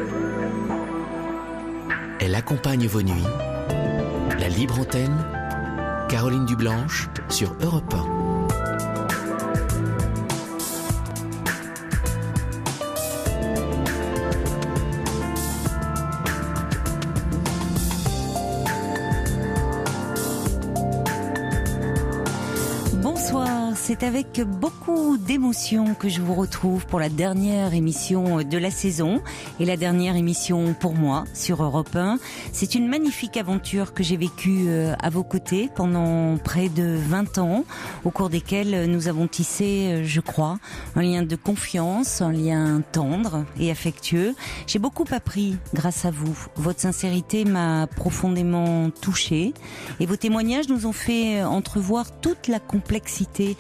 Elle accompagne vos nuits. La libre antenne, Caroline Dublanche sur Europe 1. C'est avec beaucoup d'émotion que je vous retrouve pour la dernière émission de la saison et la dernière émission pour moi sur Europe 1. C'est une magnifique aventure que j'ai vécue à vos côtés pendant près de 20 ans, au cours desquels nous avons tissé, je crois, un lien de confiance, un lien tendre et affectueux. J'ai beaucoup appris grâce à vous. Votre sincérité m'a profondément touchée et vos témoignages nous ont fait entrevoir toute la complexité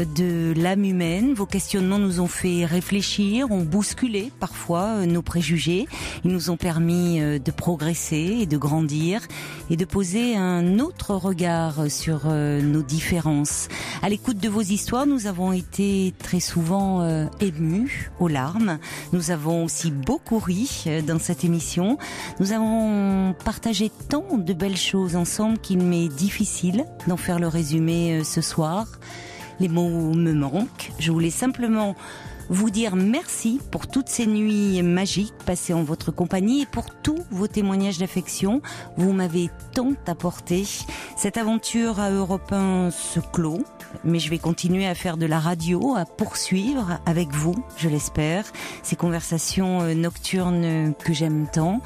de l'âme humaine. Vos questionnements nous ont fait réfléchir, ont bousculé parfois nos préjugés. Ils nous ont permis de progresser et de grandir et de poser un autre regard sur nos différences. À l'écoute de vos histoires, nous avons été très souvent émus aux larmes. Nous avons aussi beaucoup ri dans cette émission. Nous avons partagé tant de belles choses ensemble qu'il m'est difficile d'en faire le résumé ce soir. Les mots me manquent. Je voulais simplement vous dire merci pour toutes ces nuits magiques passées en votre compagnie et pour tous vos témoignages d'affection. Vous m'avez tant apporté. Cette aventure à Europe 1 se clôt, mais je vais continuer à faire de la radio, à poursuivre avec vous, je l'espère, ces conversations nocturnes que j'aime tant.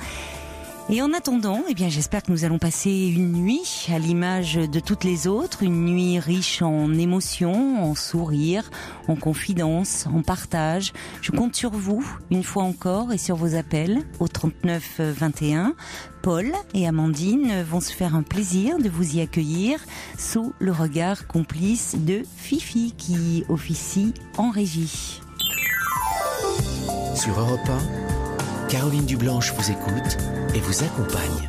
Et en attendant, j'espère que nous allons passer une nuit à l'image de toutes les autres, une nuit riche en émotions, en sourires, en confidences, en partage. Je compte sur vous, une fois encore, et sur vos appels au 39 21. Paul et Amandine vont se faire un plaisir de vous y accueillir sous le regard complice de Fifi qui officie en régie. Sur Europe 1, Caroline Dublanche vous écoute et vous accompagne.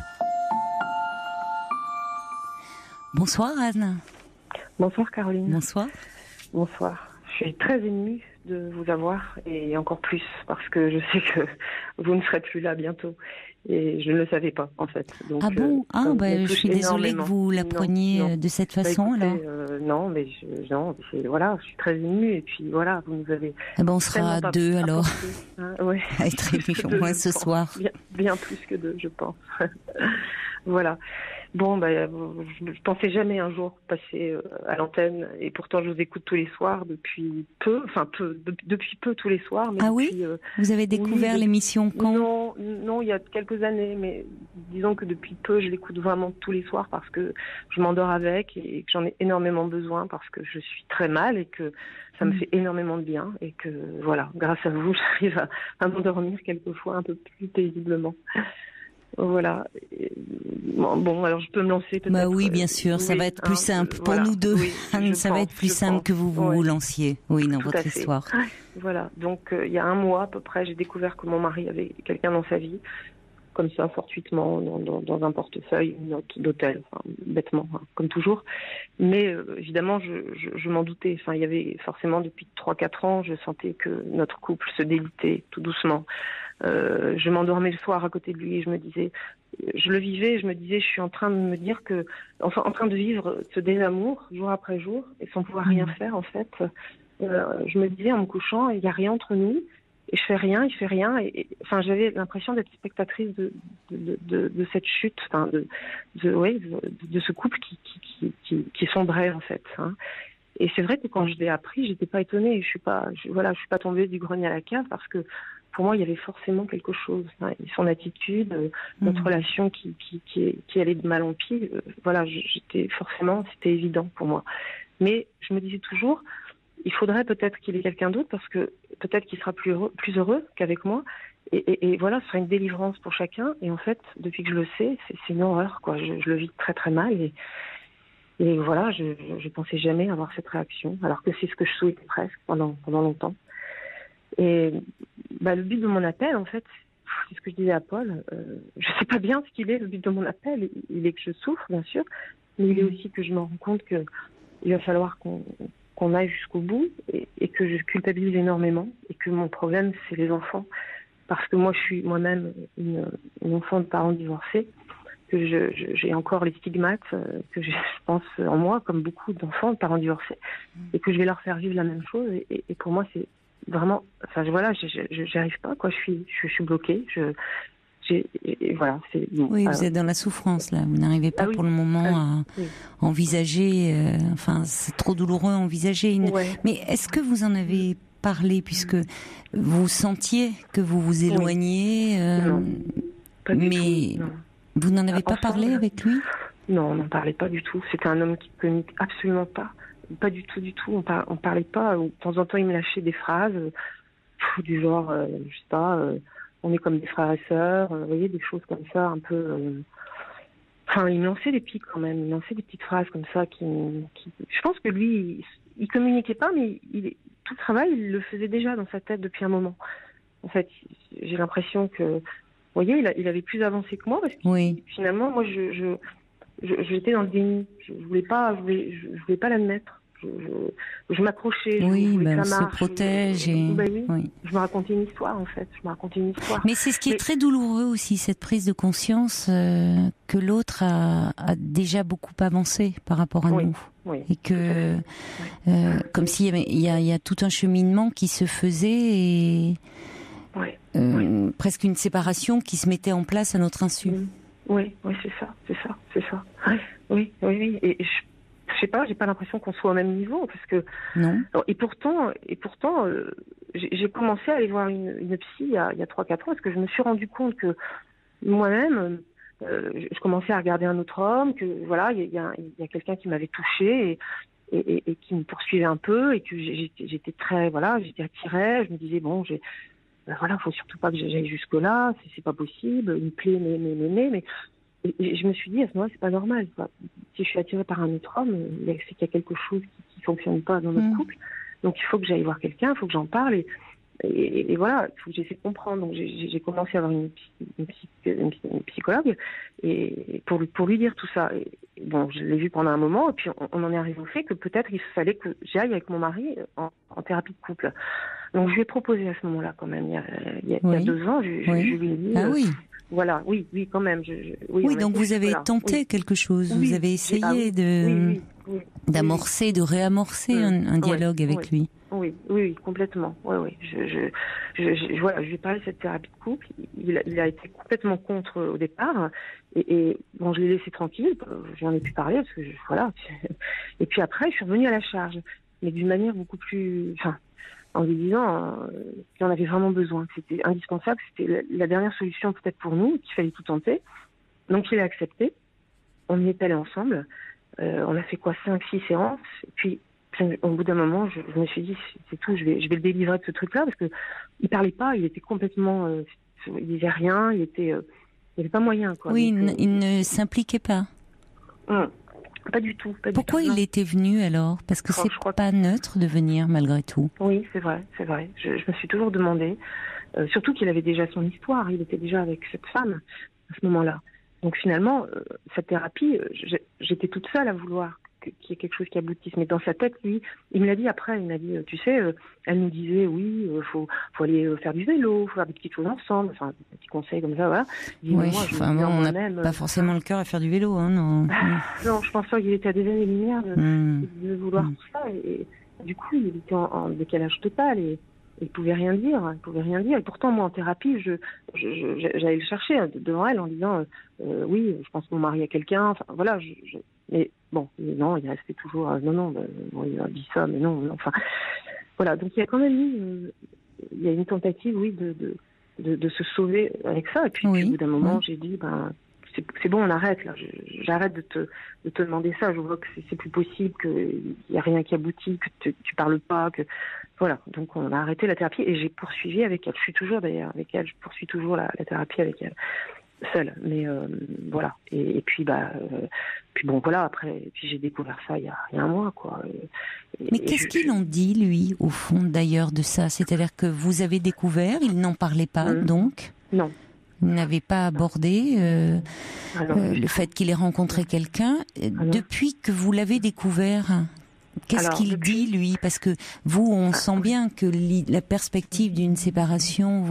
Bonsoir Anne. Bonsoir Caroline. Bonsoir. Bonsoir. Je suis très émue de vous avoir et encore plus parce que je sais que vous ne serez plus là bientôt et je ne le savais pas en fait. Donc, ah bon je suis désolée que vous l'appreniez de cette façon écoutez, alors. Non, mais voilà, je suis très émue et puis voilà, vous nous avez. On sera deux alors. Ouais. À être émus au moins ce soir. Bien plus que deux, je pense. Voilà. Bon, je pensais jamais un jour passer à l'antenne et pourtant je vous écoute tous les soirs depuis peu tous les soirs. Mais depuis, vous avez découvert l'émission quand? Non, il y a quelques années, mais disons que depuis peu je l'écoute vraiment tous les soirs parce que je m'endors avec et que j'en ai énormément besoin parce que je suis très mal et que ça me fait énormément de bien et que voilà, grâce à vous, j'arrive à m'endormir quelquefois un peu plus paisiblement. Voilà. Bon, alors je peux me lancer peut-être. Oui, bien sûr, ça va être plus simple pour nous deux. Ça va être plus simple que vous lanciez. Oui, dans votre histoire. Voilà. Donc, il y a un mois à peu près, j'ai découvert que mon mari avait quelqu'un dans sa vie, comme ça, fortuitement, dans un portefeuille, une note d'hôtel, bêtement, comme toujours. Mais évidemment, je m'en doutais. Il y avait forcément, depuis 3-4 ans, je sentais que notre couple se délitait tout doucement. Je m'endormais le soir à côté de lui et je me disais, je le vivais, je me disais, je suis en train de me dire que, en train de vivre ce désamour jour après jour et sans pouvoir rien faire en fait. Je me disais en me couchant, il n'y a rien entre nous et je fais rien, il fait rien et j'avais l'impression d'être spectatrice de cette chute, de ce couple qui sombrait en fait. Et c'est vrai que quand je l'ai appris, j'étais pas étonnée. Je suis pas tombée du grenier à la cave parce que pour moi, il y avait forcément quelque chose. Son attitude, notre relation qui allait de mal en pis. C'était évident pour moi. Mais je me disais toujours, il faudrait peut-être qu'il ait quelqu'un d'autre parce que peut-être qu'il sera plus heureux qu'avec moi. Et voilà, ce sera une délivrance pour chacun. Et en fait, depuis que je le sais, c'est une horreur, quoi. Je le vis très très mal et voilà, je pensais jamais avoir cette réaction, alors que c'est ce que je souhaitais presque pendant longtemps. Et le but de mon appel, en fait, c'est ce que je disais à Paul. Je sais pas bien ce qu'il est le but de mon appel. Il est que je souffre, bien sûr, mais il est aussi que je me rends compte que il va falloir qu'on aille jusqu'au bout et que je culpabilise énormément et que mon problème, c'est les enfants. parce que moi je suis moi-même une enfant de parents divorcés, que j'ai encore les stigmates que je pense en moi, comme beaucoup d'enfants de parents divorcés, et que je vais leur faire vivre la même chose. Et pour moi, c'est vraiment, enfin voilà, j'y arrive pas, quoi. Je suis bloquée. Voilà, c'est bon. Oui, vous êtes dans la souffrance là. Vous n'arrivez pas pour le moment à envisager. Enfin, c'est trop douloureux à envisager. Mais est-ce que vous en avez parlé, puisque vous sentiez que vous vous éloigniez Non, pas du tout, non. Vous n'en avez pas parlé avec lui? Non, on n'en parlait pas du tout. C'était un homme qui ne communique absolument pas. Pas du tout, du tout. On parlait pas. De temps en temps, il me lâchait des phrases du genre, je sais pas, on est comme des frères et sœurs. Vous voyez, des choses comme ça, un peu. Enfin, il me lançait des pics quand même. Il me lançait des petites phrases comme ça qui... Je pense que lui, il communiquait pas, mais tout le travail, il le faisait déjà dans sa tête depuis un moment. En fait, j'ai l'impression que... Vous voyez, il avait plus avancé que moi, parce que finalement, moi, j'étais dans le déni. Je voulais pas l'admettre. Je m'accrochais. On se protège. Je me racontais une histoire, en fait. Mais c'est ce qui est très douloureux aussi, cette prise de conscience que l'autre a déjà beaucoup avancé par rapport à nous. Et que, comme s'il y a tout un cheminement qui se faisait et... presque une séparation qui se mettait en place à notre insu. Oui, c'est ça. Oui. Et je sais pas, j'ai pas l'impression qu'on soit au même niveau, parce que non. Et pourtant, j'ai commencé à aller voir une psy il y a 3-4 ans, parce que je me suis rendu compte que moi-même, je commençais à regarder un autre homme, que voilà, il y a quelqu'un qui m'avait touchée et qui me poursuivait un peu, et que j'étais attirée. Je me disais bon, voilà, faut surtout pas que j'aille jusque-là, c'est pas possible, il me plaît, mais et je me suis dit, à ce moment-là, c'est pas normal, quoi. Si je suis attirée par un autre homme, c'est qu'il y a quelque chose qui fonctionne pas dans notre couple, donc il faut que j'aille voir quelqu'un, il faut que j'en parle, et voilà, il faut que j'essaie de comprendre. Donc j'ai commencé à avoir une psychologue, et pour lui dire tout ça. Et bon, je l'ai vu pendant un moment, et puis on en est arrivé au fait que peut-être il fallait que j'aille avec mon mari en thérapie de couple. Donc je lui ai proposé à ce moment-là, quand même, il y a 2 ans, je lui ai dit... Voilà, oui, quand même. Donc vous avez tenté quelque chose, vous avez essayé d'amorcer, de réamorcer un dialogue avec lui. Oui, complètement. Oui. Je lui ai parlé de cette thérapie de couple. Il a été complètement contre au départ. Et bon, je l'ai laissé tranquille. J'en ai pu parler parce que voilà. Et puis après, je suis revenue à la charge, mais d'une manière beaucoup plus... en lui disant qu'il en avait vraiment besoin, que c'était indispensable, que c'était la dernière solution peut-être pour nous, qu'il fallait tout tenter. Donc il a accepté. On y est allé ensemble. On a fait 5-6 séances. Et puis au bout d'un moment, je me suis dit c'est tout, je vais le délivrer de ce truc-là, parce que il parlait pas, il était complètement, il disait rien, il avait pas moyen, quoi. Oui, donc, il ne s'impliquait pas. Pas du tout. Pourquoi il était venu alors? Parce que c'est pas neutre de venir malgré tout. Oui, c'est vrai. Je me suis toujours demandé, surtout qu'il avait déjà son histoire, il était déjà avec cette femme à ce moment-là. Donc finalement, cette thérapie, j'étais toute seule à vouloir qu'il y ait quelque chose qui aboutisse. Mais dans sa tête, lui, il me l'a dit après, il m'a dit, tu sais, elle nous disait, oui, faut aller faire du vélo, faut faire des petites choses ensemble, enfin, des petits conseils comme ça, voilà. On n'a pas forcément le cœur à faire du vélo, hein, non. Non, je pense pas qu'il était à des années-lumière de vouloir tout ça, et du coup, il était en décalage total, et il pouvait rien dire, et pourtant, moi, en thérapie, j'allais le chercher devant elle en disant, oui, je pense que mon mari a quelqu'un, enfin, voilà, mais bon, non, il restait toujours, il a dit ça, mais non, enfin, voilà, donc il y a quand même eu, il y a une tentative, oui, de se sauver avec ça, et puis au bout d'un moment, j'ai dit, c'est bon, on arrête, là, j'arrête de te demander ça, je vois que c'est plus possible, qu'il n'y a rien qui aboutit, que tu parles pas, que, voilà, donc on a arrêté la thérapie, et j'ai poursuivi avec elle, je suis toujours d'ailleurs avec elle, je poursuis toujours la thérapie avec elle. Seule, mais voilà. Et puis puis bon voilà. Après, puis j'ai découvert ça il y a un mois, quoi. Mais qu'est-ce qu'il en dit, lui, au fond, d'ailleurs, de ça? C'est-à-dire que vous avez découvert, il n'en parlait pas, donc? Non. Il n'avait pas abordé le fait qu'il ait rencontré quelqu'un. Depuis que vous l'avez découvert, Qu'est-ce qu'il dit, lui? Parce que vous, on sent bien que la perspective d'une séparation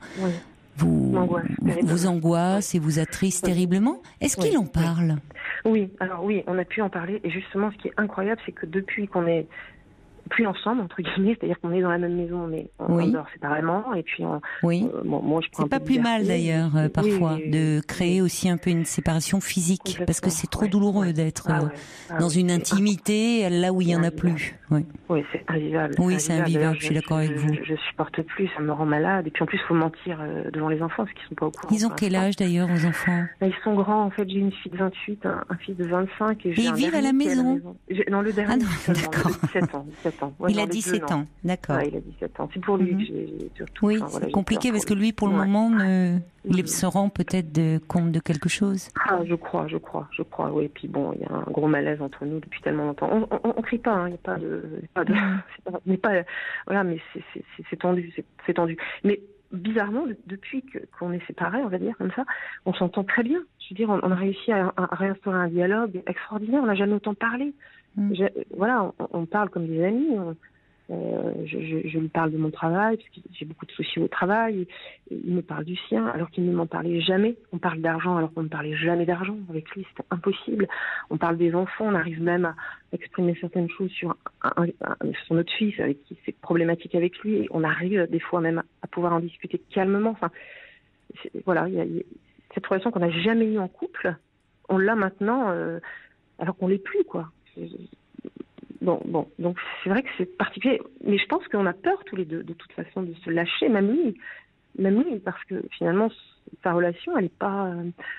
vous angoisse et vous attriste terriblement. Est-ce qu'il en parle? Oui, alors oui, on a pu en parler. Et justement, ce qui est incroyable, c'est que depuis qu'on est plus ensemble, entre guillemets, c'est-à-dire qu'on est dans la même maison, mais on dort séparément, et puis moi je prends c'est pas plus mal d'ailleurs, parfois, de créer aussi un peu une séparation physique, parce que c'est trop douloureux d'être dans une intimité là où il y en a plus. Oui, c'est invivable. Oui, c'est invivable, je suis d'accord avec vous. Je supporte plus, ça me rend malade, et puis en plus, il faut mentir devant les enfants, parce qu'ils sont pas au courant. Ils ont quel âge d'ailleurs, vos enfants? Ils sont grands, en fait, j'ai une fille de 28, un fils de 25, et ils vivent à la maison? Non, le dernier, d'accord. 17 ans. Il a 17 ans, d'accord. Il a 17 ans. C'est pour lui que j'ai surtout... Oui, c'est compliqué parce que lui, pour le moment, il se rend peut-être compte de quelque chose. Je crois, oui. Et puis bon, il y a un gros malaise entre nous depuis tellement longtemps. On crie pas, il n'y a pas de... voilà, mais c'est tendu, c'est tendu. Mais bizarrement, depuis qu'on est séparés, on va dire comme ça, on s'entend très bien. Je veux dire, on a réussi à réinstaurer un dialogue extraordinaire. On n'a jamais autant parlé. Voilà, on parle comme des amis. Je lui parle de mon travail, parce que j'ai beaucoup de soucis au travail. Il me parle du sien, alors qu'il ne m'en parlait jamais. On parle d'argent, alors qu'on ne parlait jamais d'argent. Avec lui, c'était impossible. On parle des enfants, on arrive même à exprimer certaines choses sur notre fils, avec qui c'est problématique avec lui. Et on arrive des fois même à pouvoir en discuter calmement. Enfin, voilà, il y a cette relation qu'on n'a jamais eue en couple. On l'a maintenant, alors qu'on l'est plus, quoi. Bon, donc c'est vrai que c'est particulier, mais je pense qu'on a peur tous les deux, de toute façon, de se lâcher, même lui, parce que finalement, sa relation, elle est pas...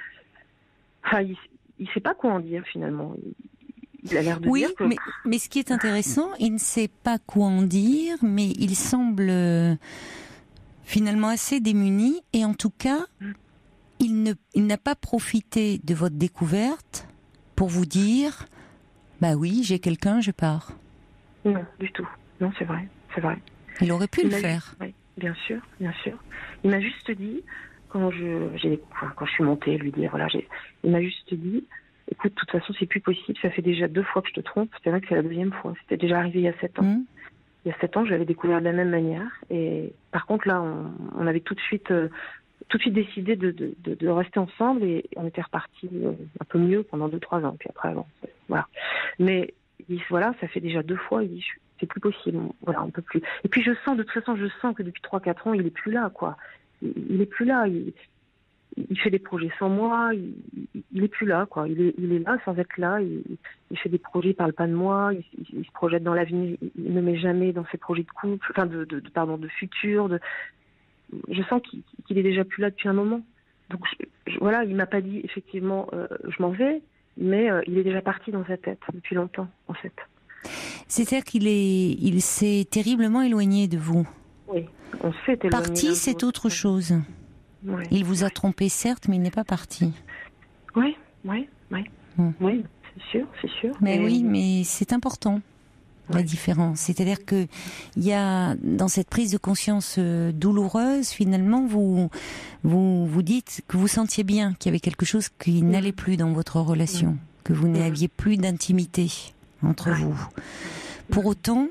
il sait pas quoi en dire, finalement. Il a l'air de dire que... mais ce qui est intéressant, il ne sait pas quoi en dire, mais il semble finalement assez démuni, et en tout cas, il n'a pas profité de votre découverte pour vous dire... Bah oui, j'ai quelqu'un, je pars. Non, du tout. Non, c'est vrai. Il aurait pu le faire. Oui, bien sûr. Il m'a juste dit, quand je suis montée, lui dire, voilà, il m'a juste dit, écoute, de toute façon, c'est plus possible, ça fait déjà 2 fois que je te trompe, c'est vrai que c'est la 2e fois. C'était déjà arrivé il y a 7 ans. Il y a 7 ans, je l'avais découvert de la même manière. Et par contre, là, on avait tout de suite décidé de rester ensemble, et on était repartis un peu mieux pendant 2-3 ans. Puis après, voilà. Mais voilà, ça fait déjà 2 fois. Il dit, c'est plus possible. Voilà, on peut plus. Et puis de toute façon, je sens que depuis 3-4 ans, il est plus là, quoi. Il est plus là. Il fait des projets sans moi. Il est plus là, quoi. Il est là sans être là. Il fait des projets, il parle pas de moi. Il se projette dans l'avenir. Il ne met jamais dans ses projets de couple, enfin de futur. Je sens qu'il est déjà plus là depuis un moment. Donc voilà, il m'a pas dit effectivement je m'en vais, mais il est déjà parti dans sa tête depuis longtemps, en fait. C'est-à-dire il s'est terriblement éloigné de vous. Oui, on s'est éloigné. Parti, c'est autre chose. Oui. Il vous a trompé, certes, mais il n'est pas parti. Oui, oui, c'est sûr. Mais oui, mais c'est important. La différence, c'est-à-dire que il y a dans cette prise de conscience douloureuse, finalement, vous dites que vous sentiez bien qu'il y avait quelque chose qui n'allait plus dans votre relation, que vous n'aviez plus d'intimité entre vous. Pour autant,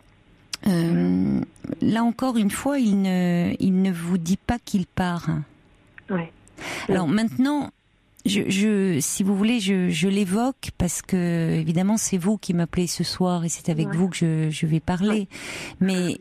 là encore une fois, il ne vous dit pas qu'il part. Oui. Alors maintenant. Si vous voulez, je l'évoque parce que évidemment c'est vous qui m'appelez ce soir et c'est avec vous que je vais parler. Mais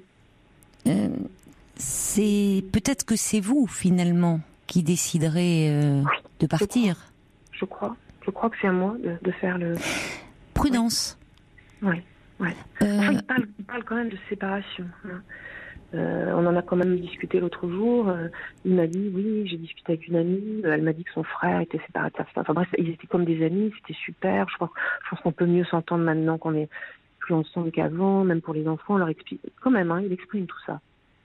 c'est peut-être que c'est vous finalement qui déciderez de partir. Je crois que c'est à moi de faire le. Prudence. Oui. Enfin, il parle quand même de séparation. On en a quand même discuté l'autre jour. Il m'a dit, oui, j'ai discuté avec une amie. Elle m'a dit que son frère était séparé de sa femme. Enfin bref, ils étaient comme des amis. C'était super. Je pense qu'on peut mieux s'entendre maintenant qu'on est plus ensemble qu'avant. Même pour les enfants, on leur explique. Quand même, il exprime tout ça.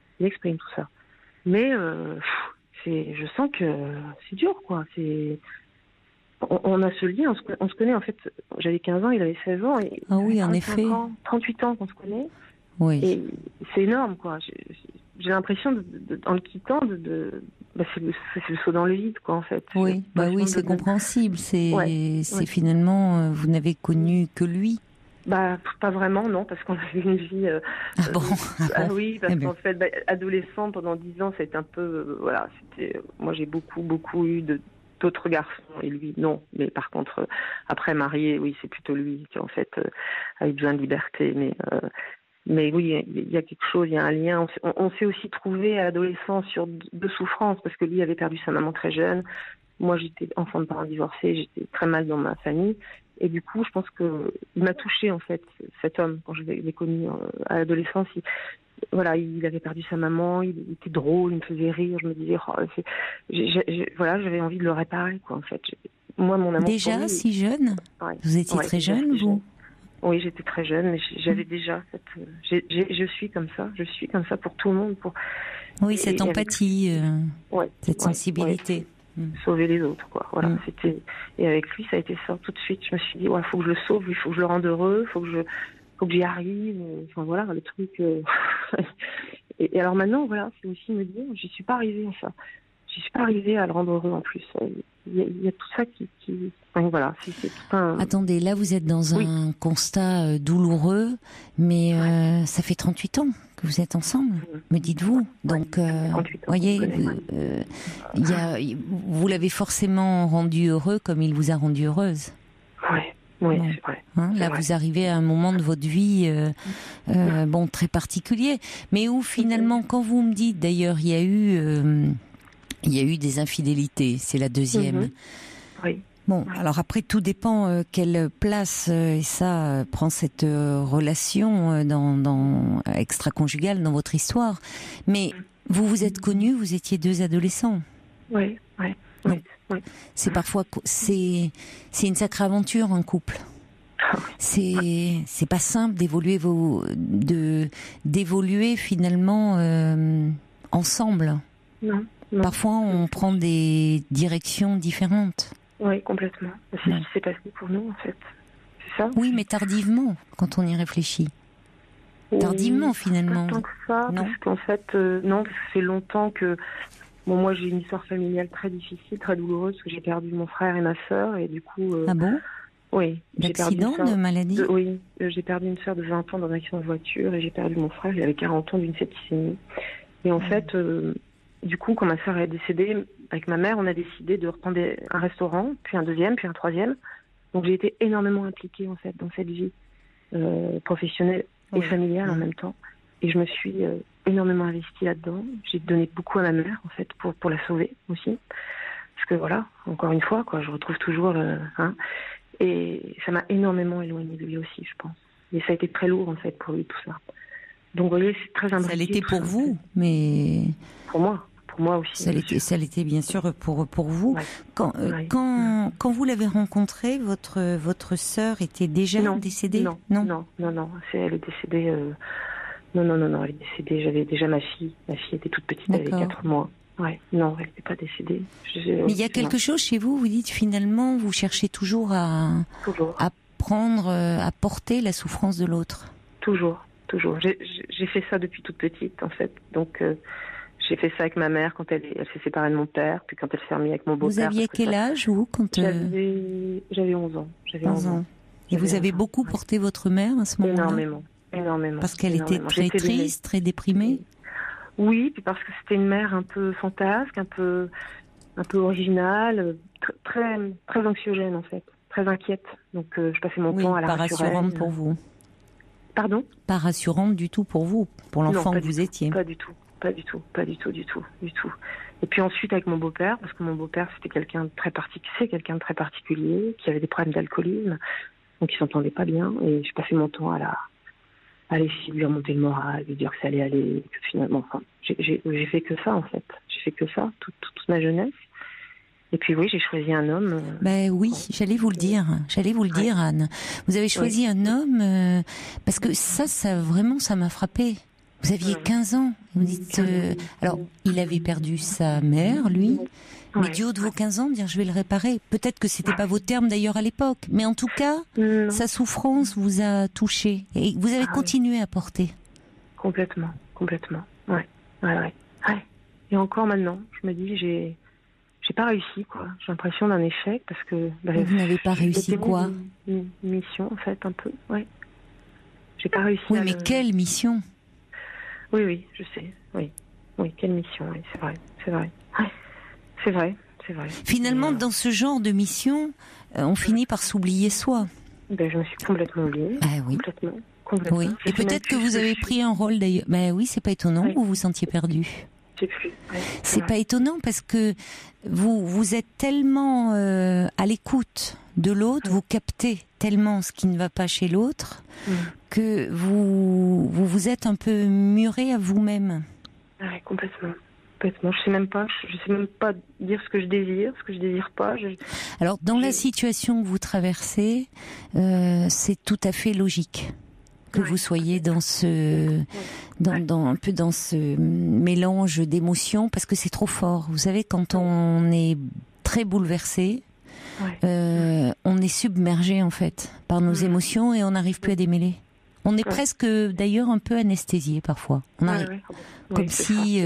Mais je sens que c'est dur, quoi. On a ce lien. On se connaît, en fait. J'avais 15 ans, il avait 16 ans. Et ah oui, en effet. 38 ans qu'on se connaît. Oui. Et c'est énorme, quoi. J'ai l'impression, en le quittant, c'est le saut dans le vide, quoi, en fait. Oui, c'est compréhensible. C'est finalement, vous n'avez connu que lui. Pas vraiment, non, parce qu'on avait une vie... Ah bon? Oui, parce qu'en fait, adolescent, pendant 10 ans, c'était un peu... voilà, moi, j'ai beaucoup eu d'autres garçons, et lui, non. Mais par contre, après, marié, oui, c'est plutôt lui qui, en fait, a eu besoin de liberté. Mais oui, il y a quelque chose, il y a un lien. On s'est aussi trouvé à l'adolescence sur deux souffrances, parce que lui avait perdu sa maman très jeune. Moi, j'étais enfant de parents divorcés, j'étais très mal dans ma famille. Et du coup, je pense que il m'a touchée, en fait, cet homme, quand je l'ai connu à l'adolescence. Il avait perdu sa maman, il était drôle, il me faisait rire. Je me disais, j'avais envie de le réparer, quoi, en fait. Moi, mon amour déjà, pour lui, si jeune? Ouais. Vous étiez très jeune, vous? Oui, j'étais très jeune, mais j'avais déjà je suis comme ça pour tout le monde. Oui, cette empathie, cette sensibilité. Sauver les autres, quoi. Voilà, c'était. Et avec lui, ça a été ça tout de suite. Je me suis dit, faut que je le sauve, il faut que je le rende heureux, faut que j'y arrive. Enfin voilà, le truc. Et alors maintenant, voilà, c'est aussi me dire, j'y suis pas arrivée à ça. J'y suis pas arrivée à le rendre heureux en plus. Il y a tout ça qui... Enfin, voilà, c'est tout un... Attendez, là vous êtes dans un constat douloureux, mais ça fait 38 ans que vous êtes ensemble, me dites-vous. Donc, voyez, vous l'avez forcément rendu heureux comme il vous a rendu heureuse. Oui, c'est vrai. Là, vous arrivez à un moment de votre vie très particulier, mais où finalement, quand vous me dites, d'ailleurs, il y a eu des infidélités, c'est la deuxième. Oui. Bon, alors après, tout dépend quelle place prend cette relation extra-conjugale dans votre histoire. Mais vous vous êtes connus, vous étiez deux adolescents. Oui. C'est parfois, c'est une sacrée aventure, un couple. C'est pas simple d'évoluer finalement ensemble. Non. Parfois, on prend des directions différentes. Oui, complètement. C'est ce qui s'est passé pour nous, en fait. C'est ça ? Oui, mais tardivement, quand on y réfléchit. Tardivement, finalement. Pas tant que ça, non. Parce qu'en fait, non, parce que c'est longtemps que... Bon, moi, j'ai une histoire familiale très difficile, très douloureuse, parce que j'ai perdu mon frère et ma sœur, et du coup... Ah bon ? Oui. D'accident, de maladie ? Oui, j'ai perdu une sœur de 20 ans dans un accident de voiture, et j'ai perdu mon frère, il avait 40 ans d'une septicémie. Et en fait... du coup, quand ma sœur est décédée, avec ma mère, on a décidé de reprendre un restaurant, puis un deuxième, puis un troisième. Donc j'ai été énormément impliquée en fait dans cette vie professionnelle et familiale en même temps. Et je me suis énormément investie là-dedans. J'ai donné beaucoup à ma mère en fait pour la sauver aussi, parce que voilà, encore une fois, quoi, je retrouve toujours et ça m'a énormément éloignée de lui aussi, je pense. Et ça a été très lourd en fait pour lui tout ça. Donc vous voyez, c'est très imbriqué. Ça l'était pour vous, mais pour moi aussi. Ça l'était bien sûr pour vous. Ouais. Quand vous l'avez rencontrée, votre sœur était déjà décédée ? Non. Elle est décédée. Non, elle est décédée. J'avais déjà ma fille. Ma fille était toute petite, elle avait 4 mois. Ouais, non, elle n'était pas décédée. Mais il y a quelque chose chez vous, vous dites finalement, vous cherchez toujours à porter la souffrance de l'autre. Toujours. J'ai fait ça depuis toute petite, en fait. Donc, j'ai fait ça avec ma mère quand elle s'est séparée de mon père, puis quand elle s'est remise avec mon beau-père. Vous aviez quel âge, vous, quand J'avais 11 ans. 11 ans. Et vous avez beaucoup porté votre mère à ce moment-là ? Énormément. Parce qu'elle était très triste, très déprimée ? Oui, puis parce que c'était une mère un peu fantasque, un peu originale, très, très anxiogène, en fait. Très inquiète. Donc, je passais mon temps à la rassurer. Pas rassurante pour vous. Pardon ? Pas rassurante du tout pour vous, pour l'enfant que vous étiez. Pas du tout. Et puis ensuite avec mon beau-père, parce que mon beau-père c'est quelqu'un de très particulier, qui avait des problèmes d'alcoolisme, donc il s'entendait pas bien, et je passais mon temps à essayer de lui remonter le moral, lui dire que ça allait aller, que finalement, j'ai fait que ça en fait, toute ma jeunesse. Et puis oui, j'ai choisi un homme. Oui, j'allais vous le dire, Anne. Vous avez choisi un homme parce que ça vraiment, ça m'a frappée. Vous aviez 15 ans. Vous dites, alors, il avait perdu sa mère, lui, mais du haut de vos 15 ans, dire je vais le réparer. Peut-être que c'était pas vos termes d'ailleurs à l'époque, mais en tout cas, sa souffrance vous a touché et vous avez continué à porter. Complètement. Ouais. Et encore maintenant, je me dis, j'ai pas réussi, quoi. J'ai l'impression d'un échec parce que. Vous n'avez pas réussi quoi ? Une mission, en fait, un peu, ouais. j'ai pas réussi. Oui, mais quelle mission? Oui, je sais. Oui, quelle mission? Oui, c'est vrai. Ouais, c'est vrai. Finalement, dans ce genre de mission, on finit par s'oublier soi. Ben, je me suis complètement oubliée. Ah oui. Complètement. Oui. Et peut-être que vous avez pris un rôle d'ailleurs. Ben oui, c'est pas étonnant que vous vous sentiez perdu. Je sais plus. Ouais, c'est pas étonnant parce que vous êtes tellement à l'écoute de l'autre, vous captez tellement ce qui ne va pas chez l'autre que vous êtes un peu muré à vous-même. Ouais, complètement. Je sais même pas dire ce que je désire pas. Alors dans la situation que vous traversez, c'est tout à fait logique que vous soyez dans un peu dans ce mélange d'émotions parce que c'est trop fort. Vous savez, quand on est très bouleversé, on est submergé en fait par nos émotions et on n'arrive plus à démêler. On est presque d'ailleurs un peu anesthésié parfois. On arrive comme si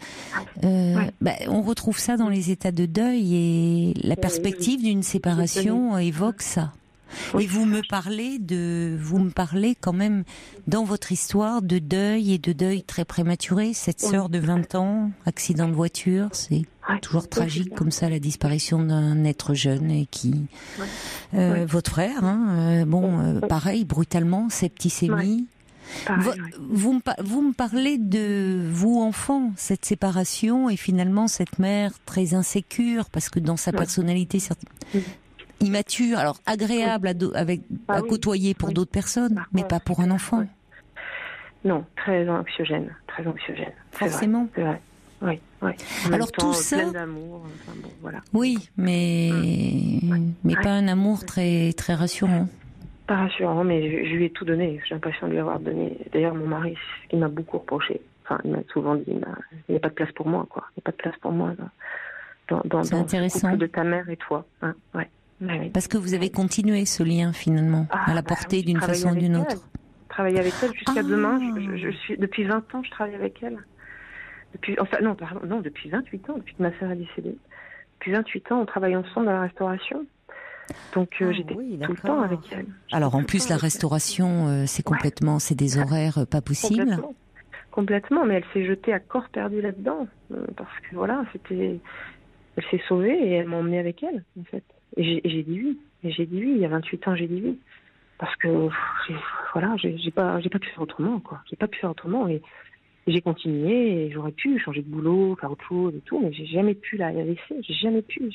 on retrouve ça dans les états de deuil et la perspective d'une séparation évoque ça. Et vous me parlez quand même dans votre histoire de deuil et de deuil très prématuré. Cette sœur de 20 ans, accident de voiture, c'est toujours tragique comme ça, la disparition d'un être jeune et qui... Votre frère, pareil, brutalement, septicémie. Vous me parlez de vous enfant, cette séparation et finalement cette mère très insécure parce que dans sa personnalité immature, alors agréable à côtoyer pour d'autres personnes, mais pas pour un enfant. Non, très anxiogène. Forcément. C'est vrai. Oui. Alors tout ça, plein d'amour. Voilà. Oui, mais pas un amour très très rassurant. Pas rassurant, mais je lui ai tout donné. J'ai l'impression de lui avoir donné. D'ailleurs, mon mari, il m'a beaucoup reproché. Enfin, il m'a souvent dit, il n'y a pas de place pour moi, quoi. Il n'y a pas de place pour moi dans intéressant. Le couple de ta mère et toi. Hein, ouais. Parce que vous avez continué ce lien finalement à la porter d'une façon ou d'une autre. Travailler avec elle jusqu'à demain. Je suis depuis 20 ans, je travaille avec elle. Depuis 28 ans, depuis que ma sœur est décédée. Depuis 28 ans, on travaille ensemble dans la restauration. Donc j'étais tout le temps avec elle. Alors en plus la restauration, c'est complètement, c'est des horaires pas possibles. Complètement, mais elle s'est jetée à corps perdu là-dedans parce que voilà, elle s'est sauvée et elle m'a emmenée avec elle en fait. Et j'ai dit oui. Il y a 28 ans, j'ai dit oui. Parce que, j'ai pas pu faire autrement, quoi. J'ai pas pu faire autrement et j'ai continué et j'aurais pu changer de boulot, faire autre chose et tout, mais j'ai jamais pu la laisser. J'ai jamais pu.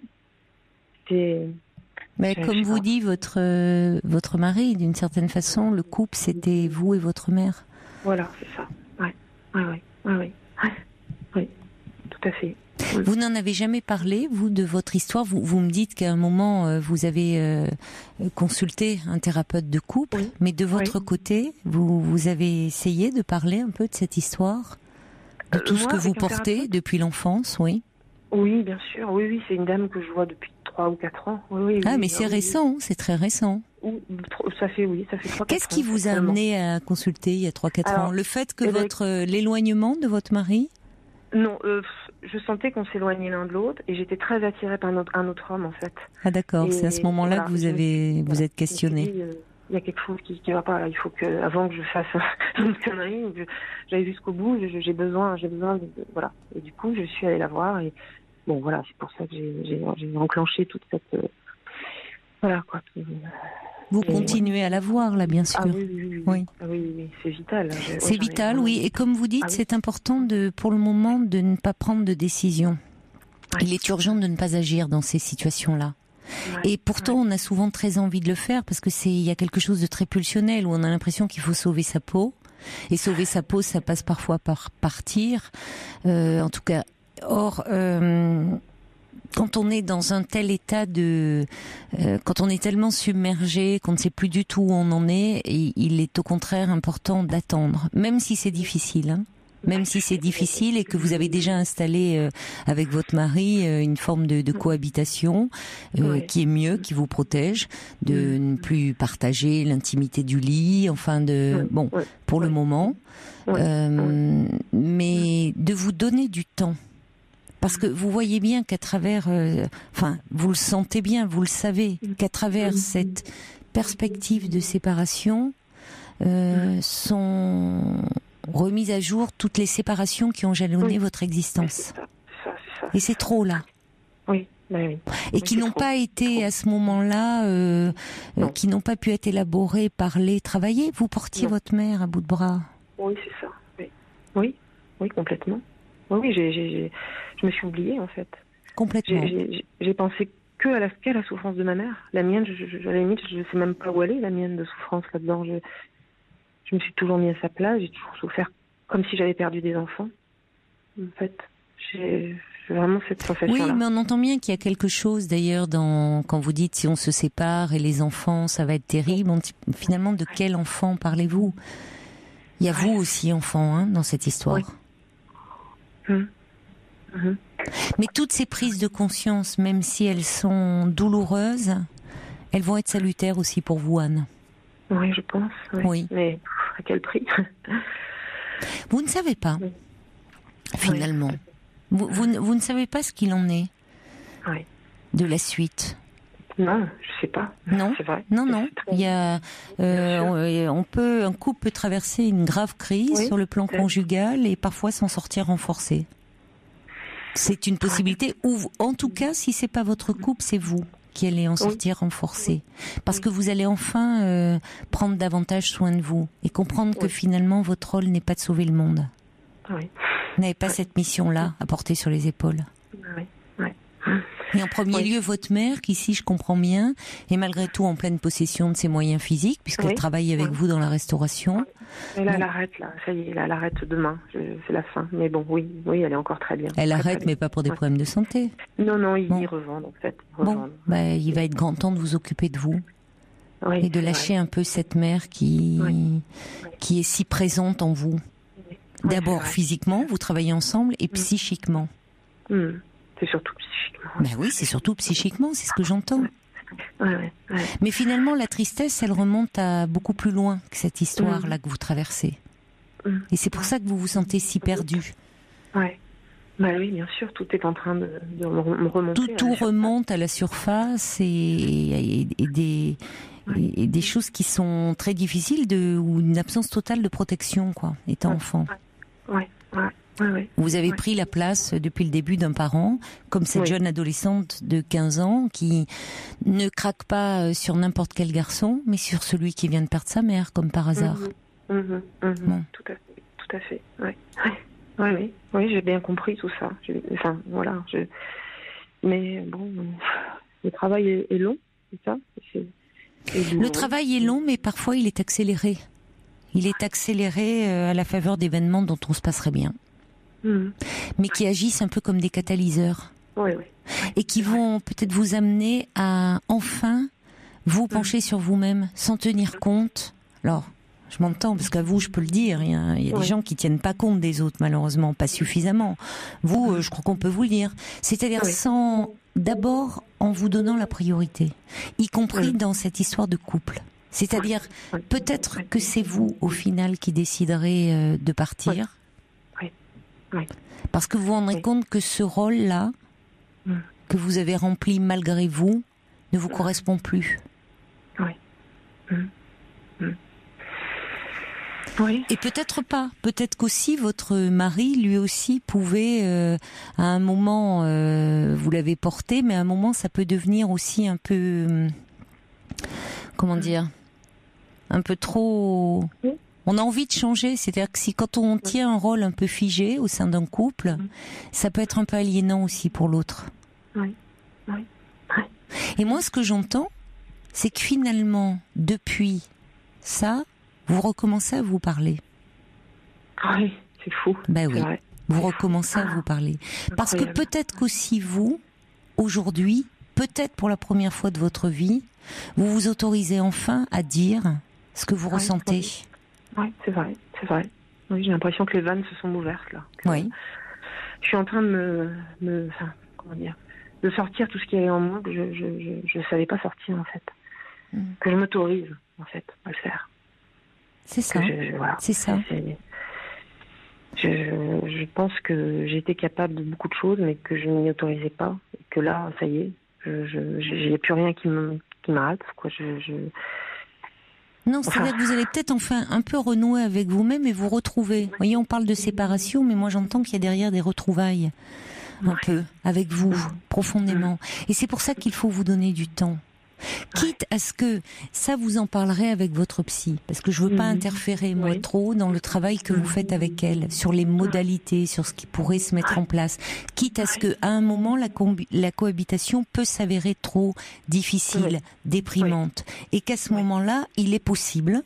Mais comme vous dit votre mari, d'une certaine façon, le couple, c'était vous et votre mère. Voilà, c'est ça. Oui, tout à fait. Vous n'en avez jamais parlé, vous, de votre histoire. Vous me dites qu'à un moment, vous avez consulté un thérapeute de couple, mais de votre côté, vous avez essayé de parler un peu de cette histoire, de tout ce que vous portez depuis l'enfance, oui. Oui, bien sûr. Oui, c'est une dame que je vois depuis 3 ou 4 ans. Mais c'est récent, c'est très récent. Ça fait 3-4 ans. Qu'est-ce qui vous a amené à consulter il y a 3-4 ans? Le fait que l'éloignement de votre mari? Non, je sentais qu'on s'éloignait l'un de l'autre et j'étais très attirée par un autre homme en fait. Ah d'accord, c'est à ce moment-là que vous êtes questionnée. Il y a quelque chose qui va pas. Il faut que, avant que je fasse une connerie, j'aille jusqu'au bout. J'ai besoin voilà. Et du coup, je suis allée la voir et bon voilà, c'est pour ça que j'ai enclenché toute cette voilà quoi. Vous continuez à la voir, là, bien sûr. Oui, c'est vital. C'est vital, oui. Et comme vous dites, c'est important pour le moment de ne pas prendre de décision. Il est urgent de ne pas agir dans ces situations-là. Et pourtant, on a souvent très envie de le faire parce que il y a quelque chose de très pulsionnel où on a l'impression qu'il faut sauver sa peau. Et sauver sa peau, ça passe parfois par partir. En tout cas, quand on est dans un tel état quand on est tellement submergé qu'on ne sait plus du tout où on en est, il est au contraire important d'attendre, même si c'est difficile, même si c'est difficile et que vous avez déjà installé avec votre mari une forme de cohabitation qui est mieux, qui vous protège, de ne plus partager l'intimité du lit, pour le moment, mais de vous donner du temps. Parce que vous voyez bien qu'à travers, vous le sentez bien, vous le savez, qu'à travers cette perspective de séparation, sont remises à jour toutes les séparations qui ont jalonné votre existence. C'est ça. Et c'est trop là. Oui. Oui. Et qui n'ont pas été à ce moment-là, qui n'ont pas pu être élaborés, parlés, travaillés. Vous portiez votre mère à bout de bras. Oui, c'est ça. Oui, complètement. Oui, je me suis oubliée en fait. Complètement. J'ai pensé qu'à la souffrance de ma mère. La mienne, à la limite, je ne sais même pas où elle est, la mienne de souffrance là-dedans. Je me suis toujours mis à sa place, j'ai toujours souffert comme si j'avais perdu des enfants. En fait, j'ai vraiment cette sensation-là. Oui, mais on entend bien qu'il y a quelque chose d'ailleurs quand vous dites si on se sépare et les enfants, ça va être terrible. Finalement, de quel enfant parlez-vous ? Il y a vous aussi, enfant, dans cette histoire. Oui. Mais toutes ces prises de conscience, même si elles sont douloureuses, elles vont être salutaires aussi pour vous, Anne. Oui, je pense. Oui. Mais à quel prix ? Vous ne savez pas, finalement. Vous ne savez pas ce qu'il en est de la suite. Non, je sais pas. Non, c'est vrai. Non. Il y a, un couple peut traverser une grave crise sur le plan conjugal et parfois s'en sortir renforcé. C'est une possibilité. Ou en tout cas, si c'est pas votre couple, c'est vous qui allez en sortir renforcé, parce que vous allez enfin prendre davantage soin de vous et comprendre que finalement votre rôle n'est pas de sauver le monde. Vous n'avez pas cette mission-là à porter sur les épaules. Et en premier lieu, votre mère, qui, si je comprends bien, est malgré tout en pleine possession de ses moyens physiques, puisqu'elle travaille avec vous dans la restauration. Et là, elle arrête, là. Ça y est, elle arrête demain. C'est la fin. Mais bon, oui, elle est encore très bien. Elle arrête, mais pas pour des problèmes de santé. Non, ils revendent, en fait. Il va être grand temps de vous occuper de vous. Et de lâcher un peu cette mère qui est si présente en vous. D'abord, physiquement, vous travaillez ensemble, et psychiquement. C'est surtout psychiquement. Oui, c'est surtout psychiquement, c'est ce que j'entends. Mais finalement, la tristesse, elle remonte à beaucoup plus loin que cette histoire-là que vous traversez. Et c'est pour ça que vous vous sentez si perdu. Oui, bien sûr, tout est en train de me remonter. Tout remonte à la surface et des choses qui sont très difficiles ou une absence totale de protection, étant enfant. Vous avez pris la place depuis le début d'un parent, comme cette jeune adolescente de 15 ans qui ne craque pas sur n'importe quel garçon, mais sur celui qui vient de perdre sa mère, comme par hasard. Bon. Tout à fait. Oui, j'ai bien compris tout ça. Mais bon, le travail est long, c'est ça. Le travail est long, mais parfois il est accéléré. Il est accéléré à la faveur d'événements dont on se passerait bien. Mais qui agissent un peu comme des catalyseurs. Et qui vont peut-être vous amener à enfin vous pencher sur vous-même, sans tenir compte. Alors, je m'entends, parce qu'à vous, je peux le dire, il y a des gens qui tiennent pas compte des autres, malheureusement, pas suffisamment. Vous, je crois qu'on peut vous le dire. C'est-à-dire d'abord en vous donnant la priorité, y compris dans cette histoire de couple. C'est-à-dire, peut-être que c'est vous, au final, qui déciderez de partir. Parce que vous vous rendrez compte que ce rôle-là, que vous avez rempli malgré vous, ne vous correspond plus. Et peut-être pas. Peut-être qu'aussi votre mari, lui aussi, pouvait, à un moment, vous l'avez porté, mais à un moment, ça peut devenir aussi un peu, comment dire, un peu trop... On a envie de changer, c'est-à-dire que quand on tient un rôle un peu figé au sein d'un couple, ça peut être un peu aliénant aussi pour l'autre. Et moi, ce que j'entends, c'est que finalement, depuis ça, vous recommencez à vous parler. Oui, c'est fou. Oui, vous recommencez à vous parler. Parce que peut-être qu'aussi vous, aujourd'hui, peut-être pour la première fois de votre vie, vous vous autorisez enfin à dire ce que vous ressentez. Oui, c'est vrai. Oui, j'ai l'impression que les vannes se sont ouvertes là. Je suis en train de de sortir tout ce qu'il y avait en moi que je savais pas sortir en fait. Que je m'autorise en fait à le faire. C'est ça. C'est ça. Je pense que j'étais capable de beaucoup de choses, mais que je ne m'y autorisais pas. Et que là, ça y est, il n'y a plus rien qui m'arrête. Non, c'est-à-dire que vous allez peut-être enfin un peu renouer avec vous-même et vous retrouver. Vous voyez, on parle de séparation, mais moi j'entends qu'il y a derrière des retrouvailles. Un peu, avec vous, profondément. Et c'est pour ça qu'il faut vous donner du temps. Quitte à ce que, ça vous en parlerez avec votre psy, parce que je veux pas interférer, moi, trop dans le travail que vous faites avec elle, sur les modalités, sur ce qui pourrait se mettre en place. Quitte à ce que, à un moment, la cohabitation peut s'avérer trop difficile, déprimante. Et qu'à ce moment-là, il est possible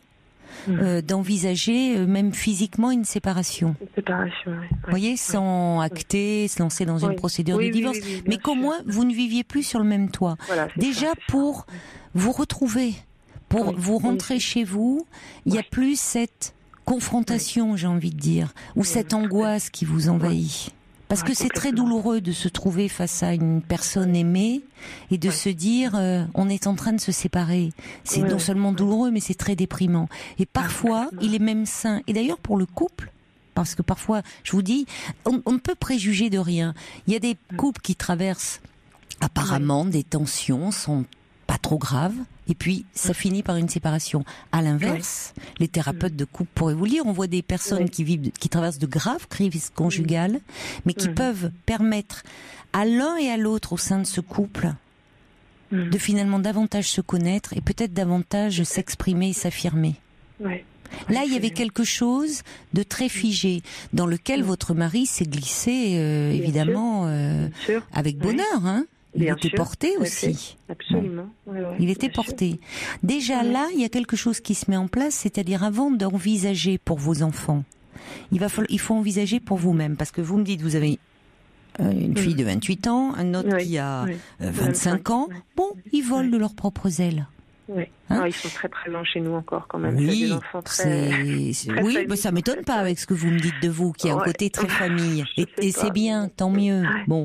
d'envisager même physiquement une séparation. Une séparation, oui. Vous voyez, sans acter, se lancer dans une procédure de divorce, mais qu'au moins vous ne viviez plus sur le même toit. Voilà, déjà ça, pour vous retrouver, pour vous rentrer chez vous, il y a plus cette confrontation, j'ai envie de dire, ou cette angoisse qui vous envahit. Parce que c'est très douloureux de se trouver face à une personne aimée et de se dire on est en train de se séparer. C'est non seulement douloureux, mais c'est très déprimant. Et parfois, il est même sain. Et d'ailleurs, pour le couple, parce que parfois, je vous dis, on ne peut préjuger de rien. Il y a des couples qui traversent apparemment des tensions, sont pas trop graves, et puis ça finit par une séparation. À l'inverse, les thérapeutes de couple pourraient vous le dire, on voit des personnes qui traversent de graves crises conjugales, mais qui peuvent permettre à l'un et à l'autre au sein de ce couple de finalement davantage se connaître et peut-être davantage s'exprimer et s'affirmer. Là, il y avait quelque chose de très figé, dans lequel votre mari s'est glissé, évidemment, avec bonheur, hein. Il était porté aussi. Absolument. Il était porté. Déjà là, il y a quelque chose qui se met en place, c'est-à-dire avant d'envisager pour vos enfants, il faut envisager pour vous-même, parce que vous me dites, vous avez une fille de 28 ans, un autre qui a 25 ans. Bon, ils volent de leurs propres ailes. Hein, ils sont très présents chez nous encore quand même. Oui, des enfants très mais ça m'étonne pas avec ce que vous me dites de vous, qui a un côté très famille. Et c'est bien, tant mieux. Bon,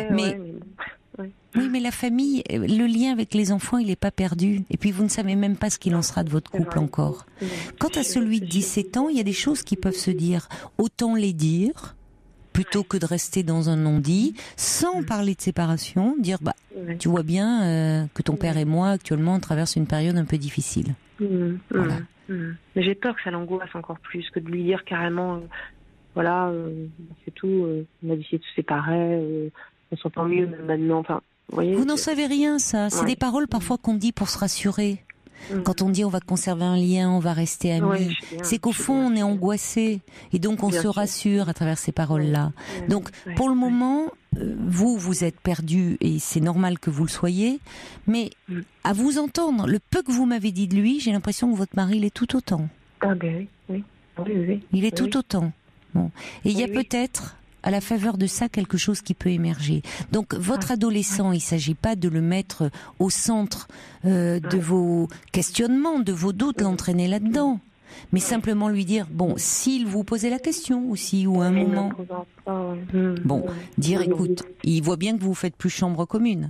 oui, mais la famille, le lien avec les enfants, il n'est pas perdu. Et puis vous ne savez même pas ce qu'il en sera de votre couple encore. Quant à celui de 17 ans, il y a des choses qui peuvent se dire. Autant les dire, plutôt que de rester dans un non-dit, sans parler de séparation, dire tu vois bien que ton père et moi actuellement on traverse une période un peu difficile. Voilà. Mais j'ai peur que ça l'angoisse encore plus que de lui dire carrément c'est tout, on a décidé de se séparer, on s'entend mieux maintenant, enfin vous n'en savez rien, ça. C'est des paroles parfois qu'on dit pour se rassurer. Quand on dit on va conserver un lien, on va rester amis, c'est qu'au fond on est angoissé et donc on se rassure à travers ces paroles-là. Donc pour le moment, vous êtes perdu et c'est normal que vous le soyez, mais à vous entendre, le peu que vous m'avez dit de lui, j'ai l'impression que votre mari l'est tout autant. Ah ben oui. Il est tout autant. Bon. Et il y a peut-être à la faveur de ça quelque chose qui peut émerger. Donc votre adolescent, il ne s'agit pas de le mettre au centre de vos questionnements, de vos doutes, l'entraîner là-dedans, mais simplement lui dire, bon, s'il vous posait la question aussi, ou un moment, dire, écoute, il voit bien que vous faites plus chambre commune.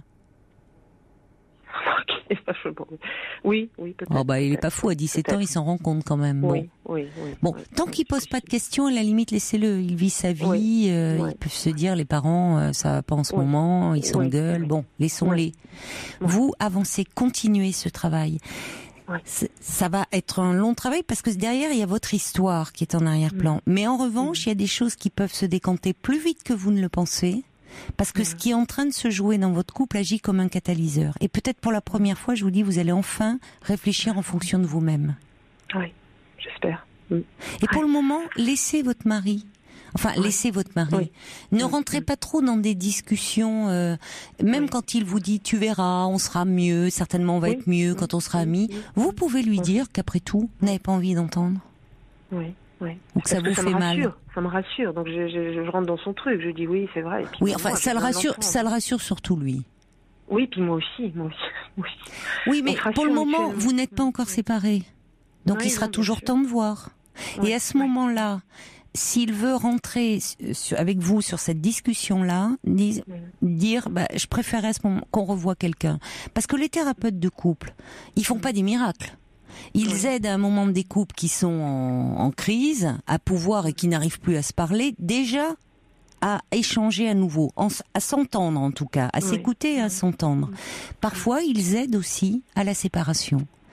Oui, peut-être. Oh il est pas fou, à 17 ans, il s'en rend compte quand même. Bon, tant qu'il pose pas de questions, à la limite, laissez-le. Il vit sa vie, ils peuvent se dire, les parents, ça va pas en ce moment, ils s'engueulent. Bon, laissons-les. Vous, avancez, continuez ce travail. Ça va être un long travail parce que derrière, il y a votre histoire qui est en arrière-plan. Mais en revanche, il y a des choses qui peuvent se décanter plus vite que vous ne le pensez. Parce que ce qui est en train de se jouer dans votre couple agit comme un catalyseur. Et peut-être pour la première fois, je vous dis, vous allez enfin réfléchir en fonction de vous-même. Oui, j'espère. Et pour le moment, laissez votre mari. Laissez votre mari. Ne rentrez pas trop dans des discussions, même quand il vous dit, tu verras, on sera mieux, certainement on va être mieux quand on sera amis. Vous pouvez lui dire qu'après tout, vous n'avez pas envie d'entendre. Ou que ça vous fait mal. Ça me rassure, donc je rentre dans son truc, je dis oui, c'est vrai. Et puis oui, ça le rassure surtout lui. Oui, puis moi aussi. Oui, mais pour le moment, vous n'êtes pas encore séparés. Donc il sera toujours temps de voir. Et à ce moment-là, s'il veut rentrer avec vous sur cette discussion-là, dire, je préférerais à ce moment qu'on revoie quelqu'un. Parce que les thérapeutes de couple, ils font pas des miracles. Ils aident à un moment des couples qui sont en crise, à pouvoir et qui n'arrivent plus à se parler, déjà à échanger à nouveau, à s'entendre en tout cas, à s'écouter et à s'entendre. Parfois, ils aident aussi à la séparation.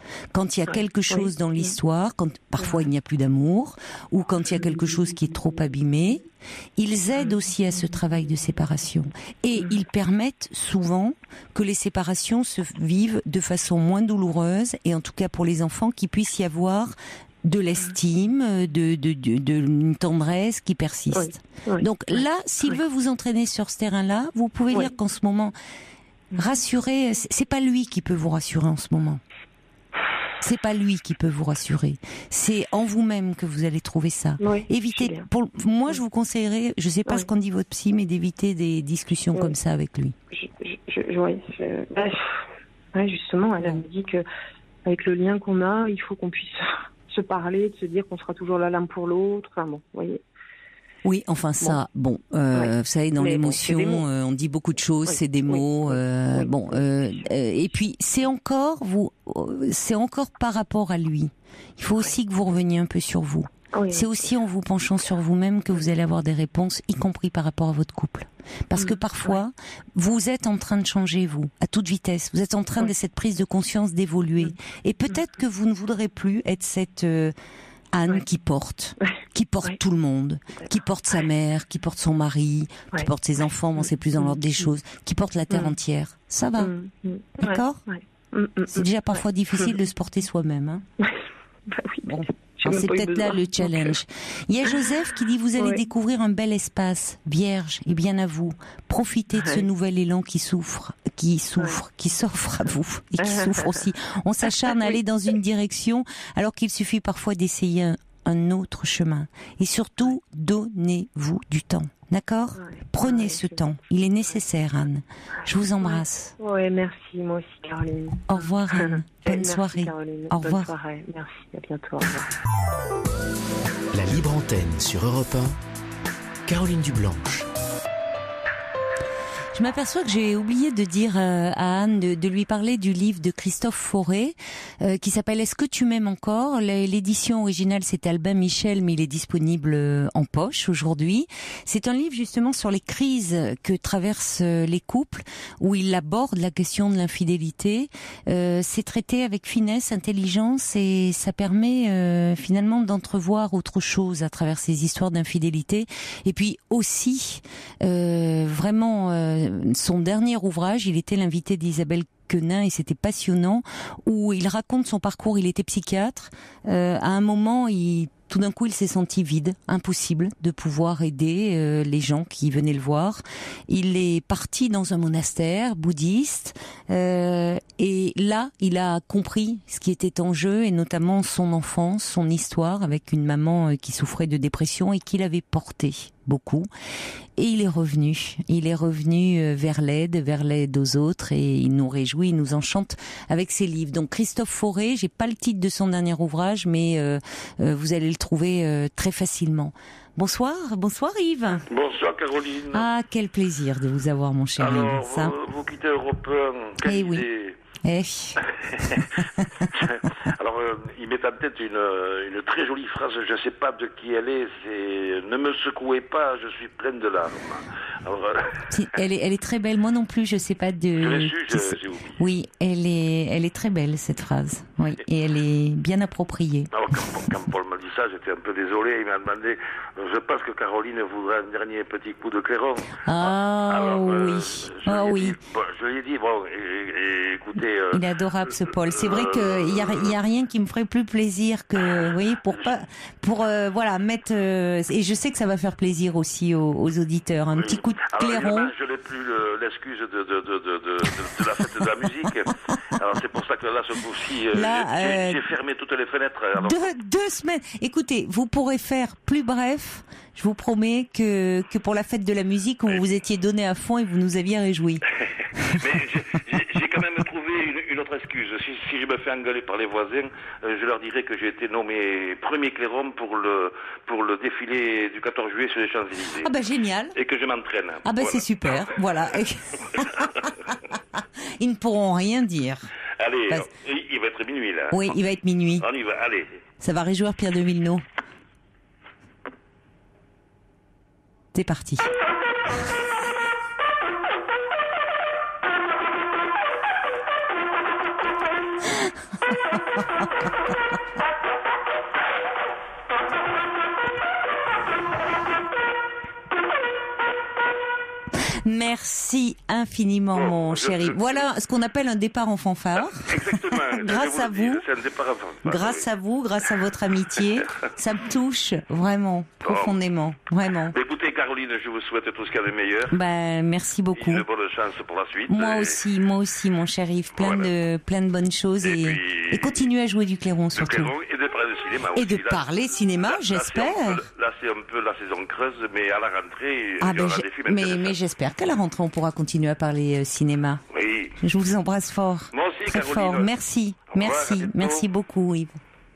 Quand il y a quelque chose dans l'histoire, quand parfois il n'y a plus d'amour, ou quand il y a quelque chose qui est trop abîmé, ils aident aussi à ce travail de séparation. Et ils permettent souvent que les séparations se vivent de façon moins douloureuse, et en tout cas pour les enfants, qu'il puisse y avoir de l'estime, de une tendresse qui persiste. Donc là, s'il veut vous entraîner sur ce terrain-là, vous pouvez dire qu'en ce moment, rassurer, c'est pas lui qui peut vous rassurer en ce moment. C'est pas lui qui peut vous rassurer. C'est en vous-même que vous allez trouver ça. Évitez. Moi, je vous conseillerais, je sais pas ce qu'en dit votre psy, mais d'éviter des discussions comme ça avec lui. Justement, elle me dit que avec le lien qu'on a, il faut qu'on puisse se parler, de se dire qu'on sera toujours là l'un pour l'autre. Enfin bon, vous voyez. Oui, enfin ça, vous savez, dans l'émotion, on dit beaucoup de choses, c'est des mots. Et puis c'est encore par rapport à lui. Il faut aussi que vous reveniez un peu sur vous. C'est aussi en vous penchant sur vous-même que vous allez avoir des réponses, y compris par rapport à votre couple. Parce que parfois, vous êtes en train de changer, vous, à toute vitesse. Vous êtes en train de cette prise de conscience d'évoluer. Et peut-être que vous ne voudrez plus être cette Anne qui porte tout le monde, qui porte sa mère, qui porte son mari, qui porte ses enfants, bon c'est plus dans l'ordre des choses, qui porte la terre entière. Ça va, d'accord ? C'est déjà parfois difficile de se porter soi-même. Hein. Bon. C'est peut-être là le challenge. Il y a Joseph qui dit vous allez découvrir un bel espace, vierge et bien à vous. Profitez de ce nouvel élan qui s'offre à vous et qui souffre aussi. On s'acharne à aller dans une direction alors qu'il suffit parfois d'essayer un autre chemin. Et surtout, donnez-vous du temps. D'accord ? Prenez ce temps. Il est nécessaire, Anne. Je vous embrasse. Oui, merci. Moi aussi, Caroline. Au revoir, Anne. Bonne soirée. Caroline. Au revoir. Bonne soirée. Merci. À bientôt. Au revoir. La libre antenne sur Europe 1. Caroline Dublanche. Je m'aperçois que j'ai oublié de dire à Anne de lui parler du livre de Christophe Fauré qui s'appelle Est-ce que tu m'aimes encore ? L'édition originale c'est Albin Michel, mais il est disponible en poche aujourd'hui. C'est un livre justement sur les crises que traversent les couples, où il aborde la question de l'infidélité. C'est traité avec finesse, intelligence, et ça permet finalement d'entrevoir autre chose à travers ces histoires d'infidélité. Et puis aussi vraiment son dernier ouvrage, il était l'invité d'Isabelle Quenin et c'était passionnant, où il raconte son parcours. Il était psychiatre. À un moment, tout d'un coup, il s'est senti vide, impossible de pouvoir aider les gens qui venaient le voir. Il est parti dans un monastère bouddhiste et là, il a compris ce qui était en jeu, et notamment son enfance, son histoire avec une maman qui souffrait de dépression et qu'il avait porté beaucoup. Et il est revenu vers l'aide aux autres, et il nous réjouit, il nous enchante avec ses livres. Donc Christophe Fauré, j'ai pas le titre de son dernier ouvrage, mais vous allez le trouver très facilement. Bonsoir Yves. Bonsoir Caroline. Ah, quel plaisir de vous avoir, mon cher Yves. Alors, vous quittez Europe 1, quelle idée. Alors, il m'est en tête une très jolie phrase, je ne sais pas de qui elle est, c'est « Ne me secouez pas, je suis pleine de larmes ». Alors, elle est très belle, moi non plus, je ne sais pas de... Je l'ai su, j'ai oublié. Oui, elle est très belle, cette phrase, oui, et elle est bien appropriée. Alors, quand Paul m'a dit ça, j'étais un peu désolé, il m'a demandé « Je pense que Caroline voudrait un dernier petit coup de clairon ». Oui. Je lui ai dit, bon, écoutez... Il est adorable, ce Paul. C'est vrai qu'il y a rien qui me ferait plus plaisir que, oui, voilà, mettre, et je sais que ça va faire plaisir aussi aux auditeurs. Un petit coup de clairon. Alors, je n'ai plus l'excuse de la fête de la musique. Alors, c'est pour ça que là, ce coup-ci, j'ai fermé toutes les fenêtres. Alors... Deux semaines. Écoutez, vous pourrez faire plus bref. Je vous promets que pour la fête de la musique, où vous étiez donné à fond et vous nous aviez réjouis. Mais j'ai quand même trouvé une autre excuse. Si je me fais engueuler par les voisins, je leur dirai que j'ai été nommé premier clairon pour le défilé du 14 juillet sur les Champs-Élysées. Ah bah génial. Et que je m'entraîne. Ah bah voilà. C'est super, voilà. Ils ne pourront rien dire. Allez, il va être minuit là. Oui, il va être minuit. On y va, allez. Ça va réjouir Pierre de Villeneuve. C'est parti. Merci infiniment, mon chéri. Voilà ce qu'on appelle un départ en fanfare. Exactement. Grâce à vous. C'est un départ en fanfare. Grâce à vous, grâce à votre amitié, ça me touche vraiment, profondément, vraiment. Écoutez, Caroline, je vous souhaite tout ce qu'il y a de meilleur. Merci beaucoup. Une bonne chance pour la suite. Moi aussi, mon chéri. Plein de bonnes choses et continuez à jouer du clairon surtout. Et de parler de cinéma aussi. Et de parler cinéma, j'espère. Là, c'est un peu la saison creuse, mais à la rentrée, il y aura des films intéressants. Mais j'espère qu'à la rentrée, on pourra continuer à parler cinéma. Oui. Je vous embrasse fort. Moi aussi, très Caroline. fort. Merci beaucoup, Yves.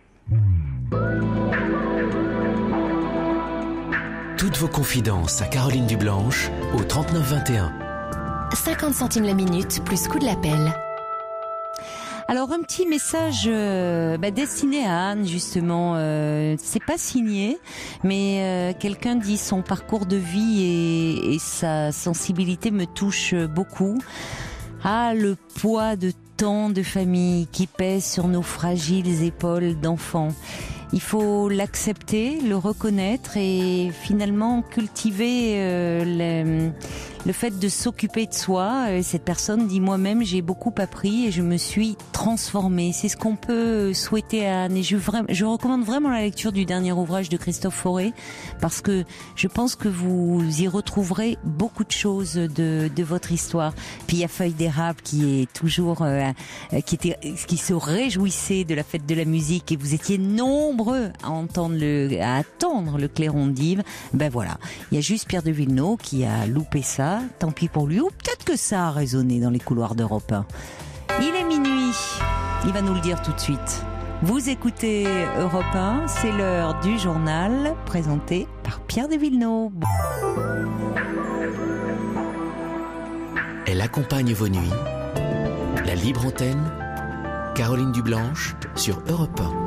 Toutes vos confidences à Caroline Dublanche au 39 21. 50 centimes la minute, plus coût de l'appel. Alors un petit message destiné à Anne justement, c'est pas signé, mais quelqu'un dit son parcours de vie et sa sensibilité me touche beaucoup. Ah, le poids de tant de familles qui pèsent sur nos fragiles épaules d'enfants. Il faut l'accepter, le reconnaître et finalement cultiver le fait de s'occuper de soi. Cette personne dit moi-même j'ai beaucoup appris et je me suis transformée. C'est ce qu'on peut souhaiter à Anne. Et je recommande vraiment la lecture du dernier ouvrage de Christophe Fauré parce que je pense que vous y retrouverez beaucoup de choses de votre histoire. Puis il y a Feuille d'érable qui est toujours qui se réjouissait de la fête de la musique et vous étiez nombreux à attendre le clairon d'Yves. Ben voilà, il y a juste Pierre de Villeneuve qui a loupé ça. Tant pis pour lui, ou peut-être que ça a résonné dans les couloirs d'Europe 1. Il est minuit, il va nous le dire tout de suite. Vous écoutez Europe 1, c'est l'heure du journal présenté par Pierre de Villeneuve. Elle accompagne vos nuits. La libre antenne, Caroline Dublanche sur Europe 1.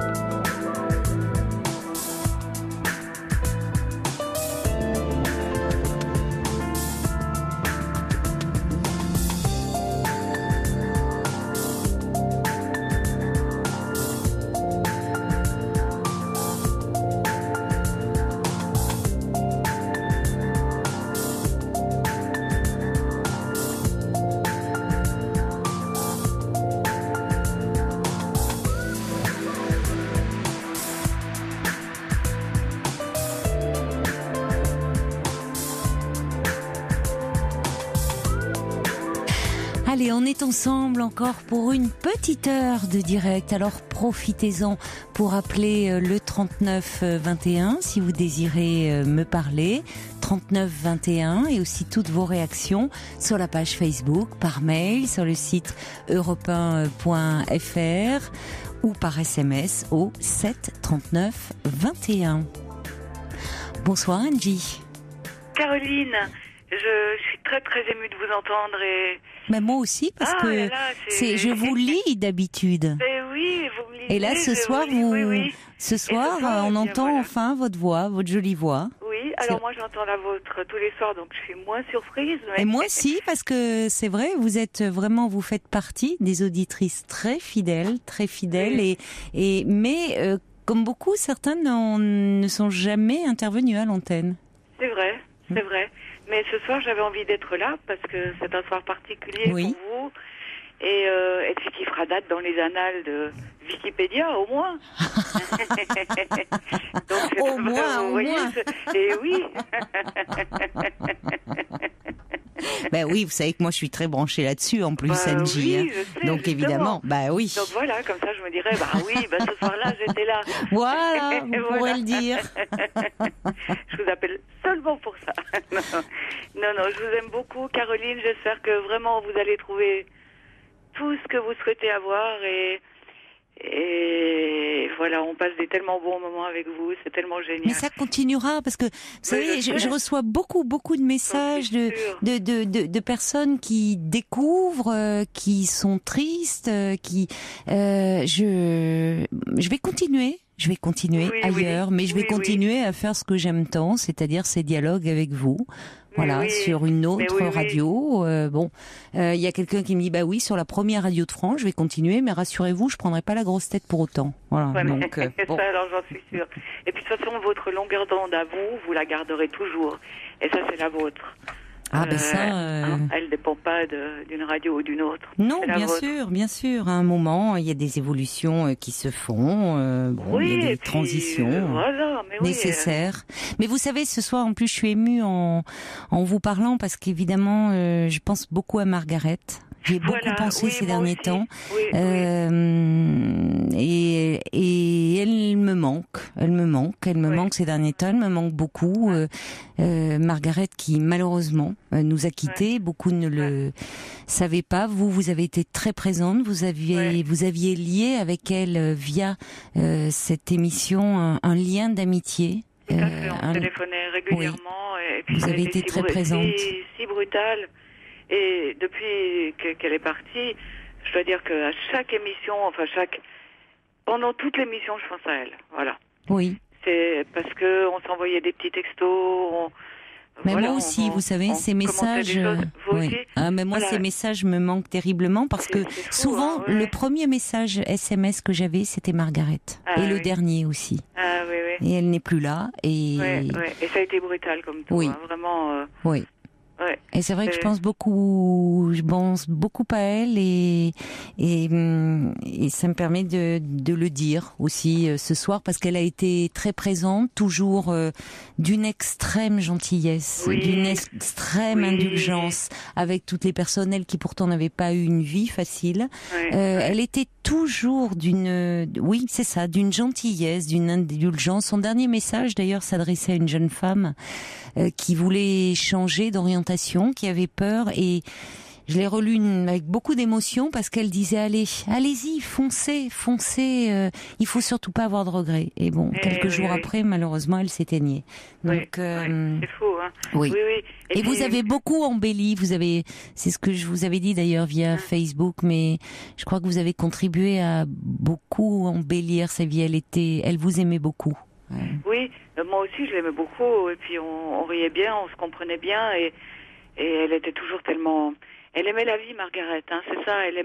Allez, on est ensemble encore pour une petite heure de direct. Alors profitez-en pour appeler le 39 21 si vous désirez me parler. 39 21 et aussi toutes vos réactions sur la page Facebook, par mail, sur le site europe1.fr ou par SMS au 7 39 21. Bonsoir Angie. Caroline, je suis très très émue de vous entendre et... Mais moi aussi parce que je vous lis d'habitude. Mais oui, vous me lisez. Et là ce soir ce soir on entend enfin votre voix, votre jolie voix. Oui, alors moi j'entends la vôtre tous les soirs donc je suis moins surprise. Mais... Et moi aussi parce que c'est vrai, vous faites partie des auditrices très fidèles oui. mais comme beaucoup, certains ne sont jamais intervenus à l'antenne. C'est vrai. Mais ce soir, j'avais envie d'être là parce que c'est un soir particulier pour vous. Et puis qui fera date dans les annales de Wikipédia, au moins. Donc, au moins. Et oui. Ben oui, vous savez que moi je suis très branchée là-dessus en plus, Angie. Oui, je sais, donc évidemment, oui. Donc voilà, comme ça je me dirais, ce soir-là j'étais là. Voilà, vous pourrez le dire. Je vous appelle seulement pour ça. Non, je vous aime beaucoup, Caroline. J'espère que vraiment vous allez trouver tout ce que vous souhaitez avoir et voilà, on passe des tellement bons moments avec vous, c'est tellement génial. Mais ça continuera parce que vous savez, je reçois beaucoup de messages de personnes qui découvrent, qui sont tristes, je vais continuer. Ailleurs, mais je vais continuer à faire ce que j'aime tant, c'est-à-dire ces dialogues avec vous. Voilà, sur une autre radio. Il y a quelqu'un qui me dit sur la première radio de France, je vais continuer, mais rassurez-vous, je prendrai pas la grosse tête pour autant. Voilà. Donc, ça, alors j'en suis sûre. Et puis de toute façon, votre longueur d'onde à vous la garderez toujours. Et ça, c'est la vôtre. Elle dépend pas d'une radio ou d'une autre. Non, bien sûr. À un moment, il y a des évolutions qui se font. Il y a des transitions nécessaires. Mais vous savez, ce soir, en plus, je suis émue en vous parlant parce qu'évidemment, je pense beaucoup à Margaret. J'y ai beaucoup pensé ces derniers temps. Et elle me manque ces derniers temps. Elle me manque beaucoup. Margaret qui malheureusement nous a quittés. Beaucoup ne le savaient pas. Vous avez été très présente. Vous aviez lié avec elle via cette émission un lien d'amitié. On téléphonait régulièrement. Et puis vous avez été très présente. Si brutale. Et depuis qu'elle est partie, je dois dire qu'à chaque émission, pendant toute l'émission, je pense à elle. Voilà. Oui. C'est parce que on s'envoyait des petits textos. Mais moi aussi, vous savez, ces messages. Mais moi, ces messages me manquent terriblement parce que souvent, le premier message SMS que j'avais, c'était Margaret. Le dernier aussi. Ah oui. Et elle n'est plus là. Et ça a été brutal comme tout. Vraiment. Oui. Ouais. Et c'est vrai que je pense beaucoup à elle et ça me permet de le dire aussi ce soir parce qu'elle a été très présente, toujours d'une extrême gentillesse, d'une extrême indulgence avec toutes les personnes, elle qui pourtant n'avait pas eu une vie facile. Elle était toujours d'une gentillesse, d'une indulgence. Son dernier message d'ailleurs s'adressait à une jeune femme qui voulait changer d'orientation, qui avait peur, et je l'ai relu avec beaucoup d'émotion parce qu'elle disait allez-y, foncez, il faut surtout pas avoir de regrets. Et bon, quelques jours après, malheureusement, elle s'éteignait. Donc c'est fou, hein. Oui. Et vous avez beaucoup embelli, c'est ce que je vous avais dit d'ailleurs via Facebook, mais je crois que vous avez contribué à beaucoup embellir sa vie. Elle vous aimait beaucoup. Oui, moi aussi je l'aimais beaucoup et puis on riait bien, on se comprenait bien et elle était toujours tellement... Elle aimait la vie, Margaret, hein, c'est ça, elle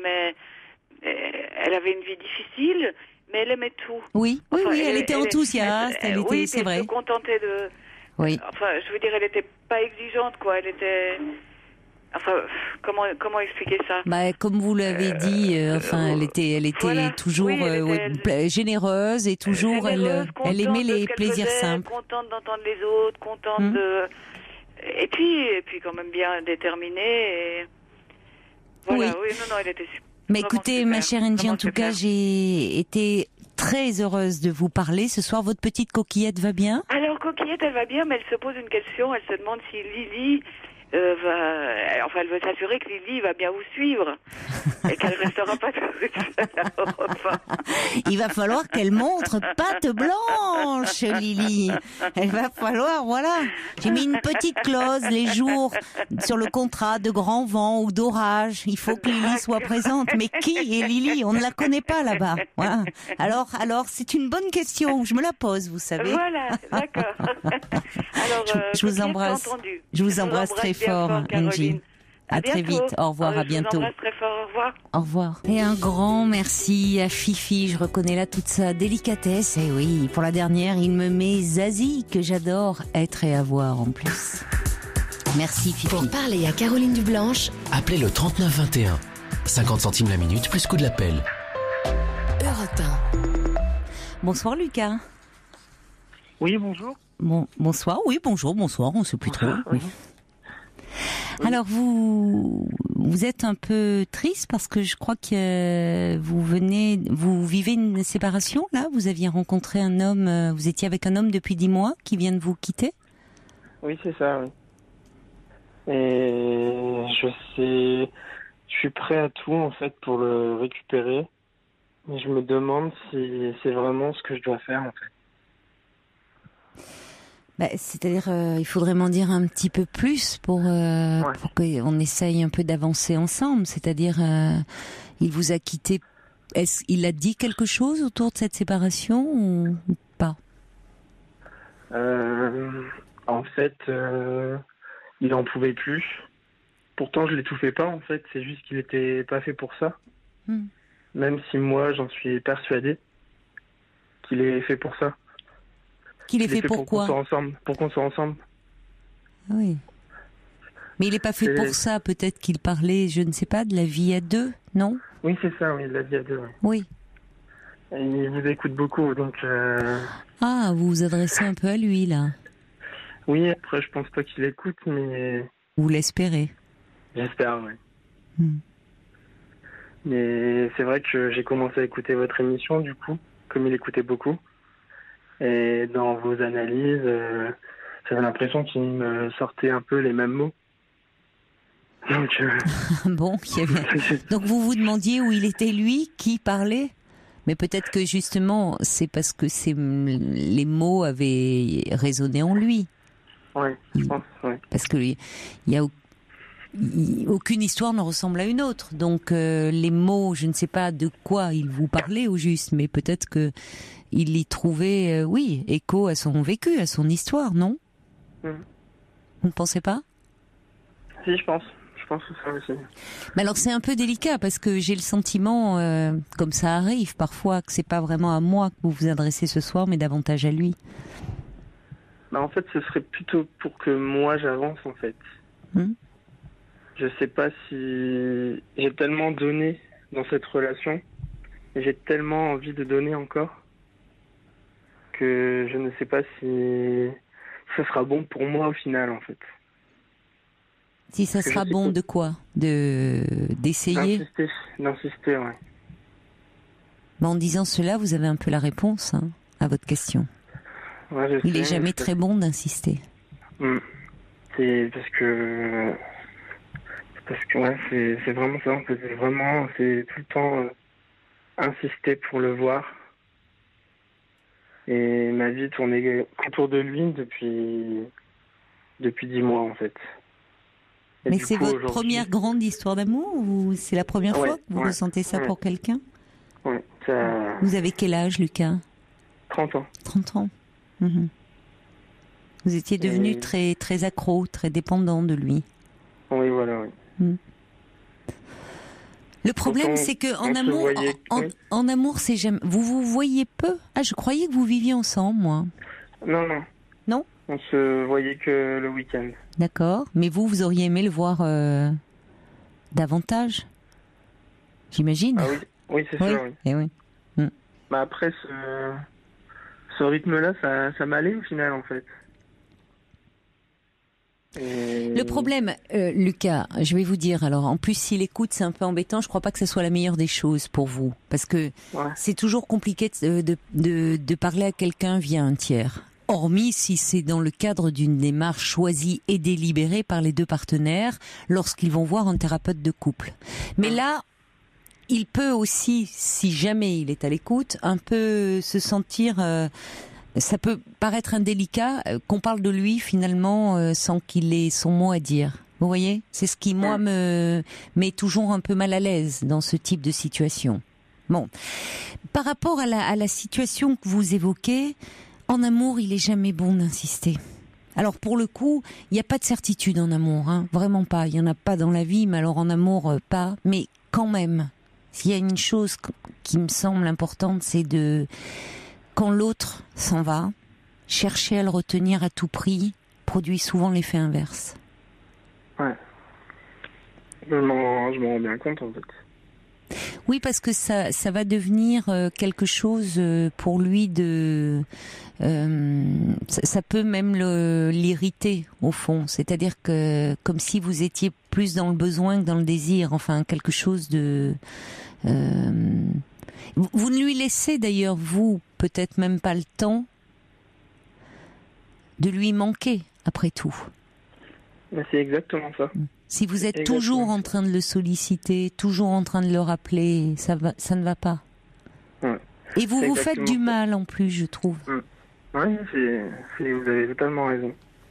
avait une vie difficile, mais elle aimait tout. Oui, elle était enthousiaste, c'est vrai. Elle se contentait de... Oui. Enfin, je veux dire, elle n'était pas exigeante, quoi, elle était... Enfin, comment expliquer ça ? Comme vous l'avez dit, elle était toujours généreuse et toujours elle aimait les plaisirs simples. Contente d'entendre les autres, contente de... Et puis quand même bien déterminée. Et... Voilà, elle était super. Mais écoutez, ma chère Angie, en tout cas, j'ai été très heureuse de vous parler. Ce soir, votre petite coquillette va bien ? Alors, coquillette, elle va bien, mais elle se pose une question. Elle se demande si Lily... elle veut s'assurer que Lily va bien vous suivre et qu'elle restera pas toute seule à Europe 1. Il va falloir qu'elle montre patte blanche, Lily. Elle va falloir, j'ai mis une petite clause les jours sur le contrat de grand vent ou d'orage. Il faut que Lily soit présente. Mais qui est Lily ? On ne la connaît pas là-bas. Voilà. Alors, c'est une bonne question. Je me la pose, vous savez. Voilà, d'accord. Alors, je vous embrasse. Je vous embrasse très fort, Angie. À très vite. Au revoir, à bientôt. Je vous embrasse très fort. Au revoir. Au revoir. Et un grand merci à Fifi. Je reconnais là toute sa délicatesse. Et oui, pour la dernière, il me met Zazie, que j'adore être et avoir en plus. Merci, Fifi. Pour parler à Caroline Dublanche, appelez le 3921. 50 centimes la minute, plus coût de l'appel. Europe 1. Bonsoir, Lucas. Oui, bonjour. Bonsoir, bonsoir, on ne sait plus trop. Oui. Alors vous êtes un peu triste parce que je crois que vous vivez une séparation là. Vous aviez rencontré un homme, vous étiez avec un homme depuis 10 mois qui vient de vous quitter. Oui, c'est ça. Oui. Et je suis prêt à tout en fait pour le récupérer, mais je me demande si c'est vraiment ce que je dois faire en fait. C'est-à-dire, il faudrait m'en dire un petit peu plus pour qu'on essaye un peu d'avancer ensemble. C'est-à-dire, il vous a quitté. Il a dit quelque chose autour de cette séparation ou pas ? En fait, il en pouvait plus. Pourtant, je l'étouffais pas. En fait, c'est juste qu'il était pas fait pour ça. Même si moi, j'en suis persuadé qu'il est fait pour ça. Qu'il est fait pour quoi ? Pour qu'on soit ensemble. Oui. Mais il n'est pas fait pour ça. Peut-être qu'il parlait, je ne sais pas, de la vie à deux, non? Oui, c'est ça, oui, de la vie à deux. Oui. Et il vous écoute beaucoup, donc... Ah, vous vous adressez un peu à lui, là. Oui, après, je pense pas qu'il écoute, mais... Vous l'espérez? J'espère, oui. Mais c'est vrai que j'ai commencé à écouter votre émission, du coup, comme il écoutait beaucoup. Et dans vos analyses, j'avais l'impression qu'il me sortait un peu les mêmes mots. Donc, bon, donc vous vous demandiez où il était lui, qui parlait? Mais peut-être que justement, c'est parce que les mots avaient résonné en lui. Oui, je pense, oui. Parce que aucune histoire ne ressemble à une autre. Donc les mots, je ne sais pas de quoi il vous parlait au juste, mais peut-être que il y trouvait, écho à son vécu, à son histoire, non? Vous ne pensez pas? Si, je pense. Je pense que ça aussi. Mais alors c'est un peu délicat parce que j'ai le sentiment, comme ça arrive parfois, que c'est pas vraiment à moi que vous vous adressez ce soir, mais davantage à lui. Bah en fait, ce serait plutôt pour que moi j'avance en fait. Je sais pas si j'ai tellement donné dans cette relation, et j'ai tellement envie de donner encore que je ne sais pas si ça sera bon pour moi au final en fait. Si ça sera bon de quoi? D'essayer? D'insister, ouais. En disant cela, vous avez un peu la réponse à votre question. Ouais, il est jamais très bon d'insister. C'est parce que ouais, c'est vraiment ça. En fait, c'est tout le temps insister pour le voir. Et ma vie tournait autour de lui depuis 10 mois en fait. Et mais c'est votre première grande histoire d'amour ou c'est la première fois que vous ressentez ça pour quelqu'un? Oui. Vous avez quel âge, Lucas? 30 ans. 30 ans. Vous étiez devenu très, très accro, très dépendant de lui. Oui, voilà, oui. Le problème, c'est que en amour, c'est jamais... Vous voyez peu? Ah, je croyais que vous viviez ensemble, moi. Non. Non? On se voyait que le week-end. D'accord. Mais vous auriez aimé le voir davantage, j'imagine. Ah oui, c'est sûr, oui. Et oui. Bah après, ce rythme-là, ça m'allait au final, en fait. Le problème, Lucas, je vais vous dire, alors en plus s'il écoute, c'est un peu embêtant, je crois pas que ce soit la meilleure des choses pour vous, parce que c'est toujours compliqué de parler à quelqu'un via un tiers. Hormis si c'est dans le cadre d'une démarche choisie et délibérée par les deux partenaires lorsqu'ils vont voir un thérapeute de couple. Mais là, il peut aussi, si jamais il est à l'écoute, un peu se sentir... ça peut paraître indélicat qu'on parle de lui finalement sans qu'il ait son mot à dire. Vous voyez? C'est ce qui, moi, me met toujours un peu mal à l'aise dans ce type de situation. Bon. Par rapport à la situation que vous évoquez... En amour, il est jamais bon d'insister. Alors pour le coup, il n'y a pas de certitude en amour, vraiment pas. Il y en a pas dans la vie, mais alors en amour, pas. Mais quand même, s'il y a une chose qui me semble importante, c'est quand l'autre s'en va, chercher à le retenir à tout prix produit souvent l'effet inverse. Ouais. Je m'en rends bien compte en fait. Oui, parce que ça va devenir quelque chose pour lui de... ça peut même l'irriter au fond. C'est-à-dire que comme si vous étiez plus dans le besoin que dans le désir. Enfin, quelque chose de... Vous ne lui laissez d'ailleurs, vous, peut-être même pas le temps de lui manquer, après tout. C'est exactement ça. Si vous êtes toujours en train de le solliciter, toujours en train de le rappeler, ça ne va pas. Ouais. Et vous faites du mal en plus, je trouve. Oui, vous avez totalement raison.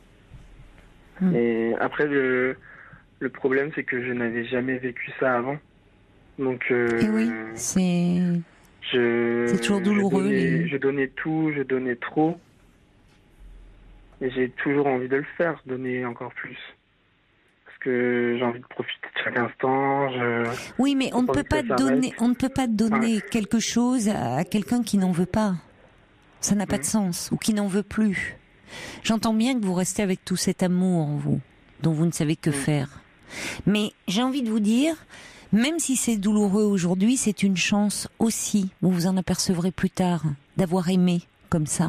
Et après, le problème, c'est que je n'avais jamais vécu ça avant. Donc, et oui, c'est toujours douloureux. Je donnais tout, je donnais trop. Et j'ai toujours envie de le faire, donner encore plus. Parce que j'ai envie de profiter de chaque instant. Oui, mais on ne peut pas donner quelque chose à quelqu'un qui n'en veut pas. Ça n'a pas de sens, ou qui n'en veut plus. J'entends bien que vous restez avec tout cet amour en vous. dont vous ne savez que faire. Mais j'ai envie de vous dire, même si c'est douloureux aujourd'hui, c'est une chance aussi, vous vous en apercevrez plus tard, d'avoir aimé comme ça.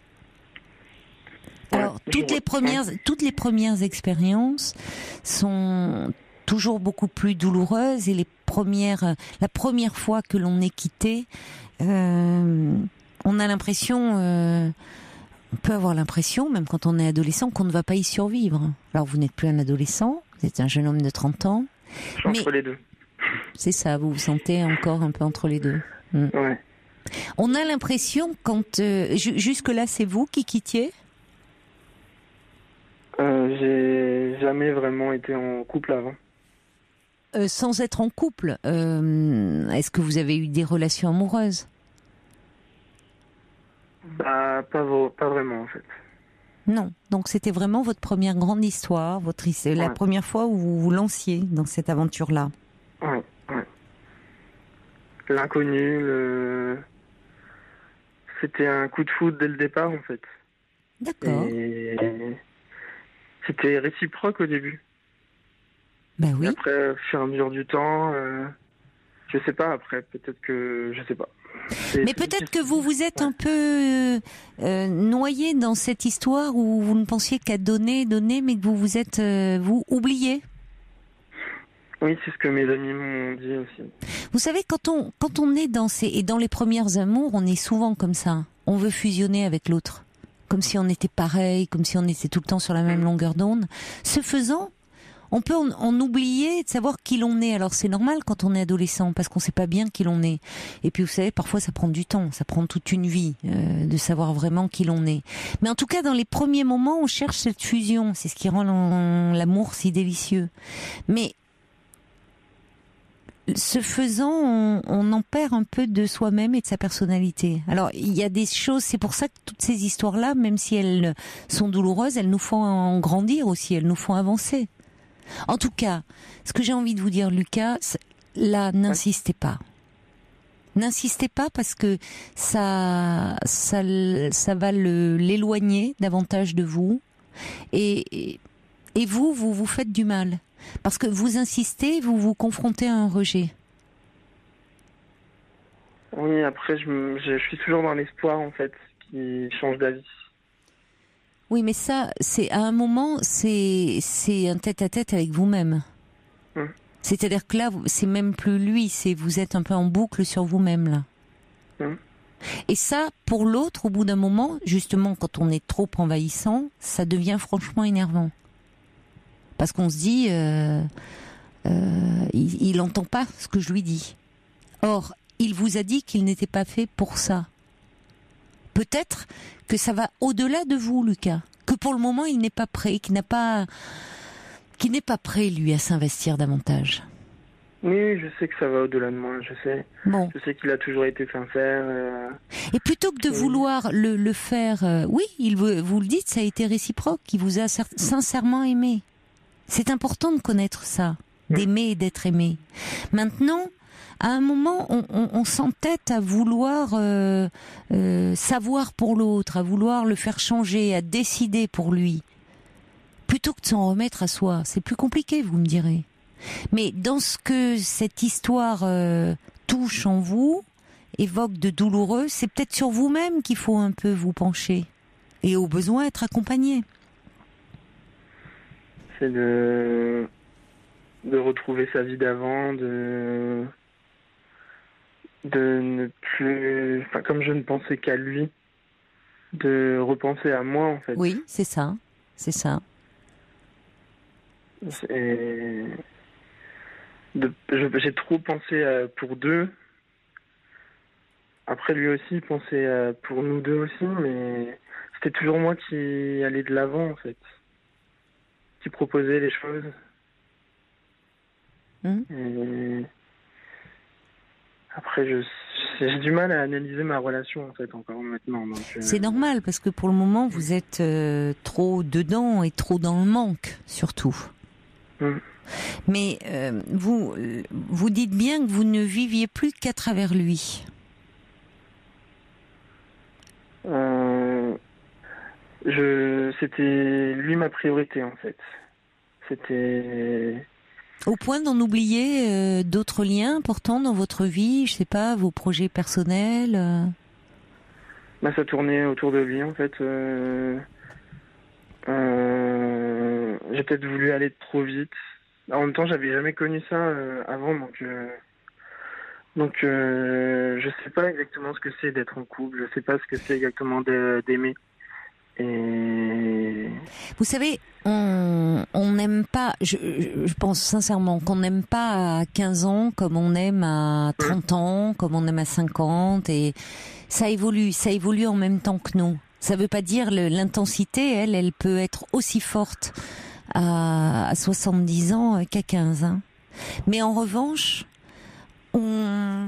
Alors, toutes les premières expériences sont toujours beaucoup plus douloureuses, et la première fois que l'on est quitté, on a l'impression, on peut avoir l'impression, même quand on est adolescent, qu'on ne va pas y survivre. Alors, vous n'êtes plus un adolescent, vous êtes un jeune homme de 30 ans. Je suis entre les deux. C'est ça, vous vous sentez encore un peu entre les deux. Ouais. On a l'impression, quand jusque-là, c'est vous qui quittiez ? J'ai jamais vraiment été en couple avant. Sans être en couple, est-ce que vous avez eu des relations amoureuses ? Bah, pas vraiment en fait. Non, donc c'était vraiment votre première grande histoire, la première fois où vous vous lanciez dans cette aventure-là. Ouais. L'inconnu, c'était un coup de foudre dès le départ en fait. D'accord. Et c'était réciproque au début. Ben oui. Et après, au fur et à mesure du temps, je sais pas, après, peut-être que... Je sais pas. Mais peut-être que vous vous êtes un peu noyé dans cette histoire où vous ne pensiez qu'à donner, mais que vous vous êtes vous oublié. Oui, c'est ce que mes amis m'ont dit aussi. Vous savez, quand on est dans les premières amours, on est souvent comme ça. On veut fusionner avec l'autre. Comme si on était pareil, comme si on était tout le temps sur la même longueur d'onde. Ce faisant, on peut en oublier de savoir qui l'on est. Alors c'est normal quand on est adolescent, parce qu'on sait pas bien qui l'on est. Et puis vous savez, parfois ça prend du temps, ça prend toute une vie de savoir vraiment qui l'on est. Mais en tout cas, dans les premiers moments, on cherche cette fusion. C'est ce qui rend l'amour si délicieux. Mais ce faisant, on en perd un peu de soi-même et de sa personnalité. Alors, il y a des choses, c'est pour ça que toutes ces histoires-là, même si elles sont douloureuses, elles nous font en grandir aussi, elles nous font avancer. En tout cas, ce que j'ai envie de vous dire, Lucas, là, n'insistez pas. N'insistez pas parce que ça va l'éloigner davantage de vous. Et vous faites du mal. Parce que vous insistez, vous vous confrontez à un rejet. Oui, après, je suis toujours dans l'espoir, en fait, qu'il change d'avis. Oui, mais ça, c'est à un moment, c'est un tête-à-tête avec vous-même. C'est-à-dire que là, c'est même plus lui, vous êtes un peu en boucle sur vous-même, là. Et ça, pour l'autre, au bout d'un moment, justement, quand on est trop envahissant, ça devient franchement énervant. Parce qu'on se dit, il n'entend pas ce que je lui dis. Or, il vous a dit qu'il n'était pas fait pour ça. Peut-être que ça va au-delà de vous, Lucas. Que pour le moment, il n'est pas prêt, qu'il n'est pas prêt, lui, à s'investir davantage. Oui, je sais que ça va au-delà de moi, je sais. Bon. Je sais qu'il a toujours été sincère. Et plutôt que de vouloir le faire, oui, vous le dites, ça a été réciproque, il vous a sincèrement aimé. C'est important de connaître ça, d'aimer et d'être aimé. Maintenant, à un moment, on s'entête à vouloir savoir pour l'autre, à vouloir le faire changer, à décider pour lui, plutôt que de s'en remettre à soi. C'est plus compliqué, vous me direz. Mais dans ce que cette histoire touche en vous, évoque de douloureux, c'est peut-être sur vous-même qu'il faut un peu vous pencher et au besoin être accompagné. C'est de retrouver sa vie d'avant, de ne plus... Enfin, comme je ne pensais qu'à lui, de repenser à moi, en fait. Oui, c'est ça. C'est ça. J'ai trop pensé pour deux. Après, lui aussi pensait pour nous deux aussi, mais c'était toujours moi qui allais de l'avant, en fait. Qui proposait les choses. Et après, j'ai du mal à analyser ma relation, en fait, encore maintenant. C'est normal, parce que pour le moment, vous êtes trop dedans et trop dans le manque, surtout. Mais vous dites bien que vous ne viviez plus qu'à travers lui. C'était lui ma priorité, en fait. C'était... Au point d'en oublier d'autres liens importants dans votre vie, je sais pas, vos projets personnels Ça tournait autour de lui, en fait. J'ai peut-être voulu aller trop vite. En même temps, j'avais jamais connu ça avant, donc je sais pas exactement ce que c'est d'être en couple, je sais pas ce que c'est exactement d'aimer. Et... Vous savez, on n'aime pas, je pense sincèrement qu'on n'aime pas à 15 ans comme on aime à 30 ans, comme on aime à 50, et ça évolue en même temps que nous. Ça veut pas dire l'intensité, elle peut être aussi forte à 70 ans qu'à 15. Hein. Mais en revanche, en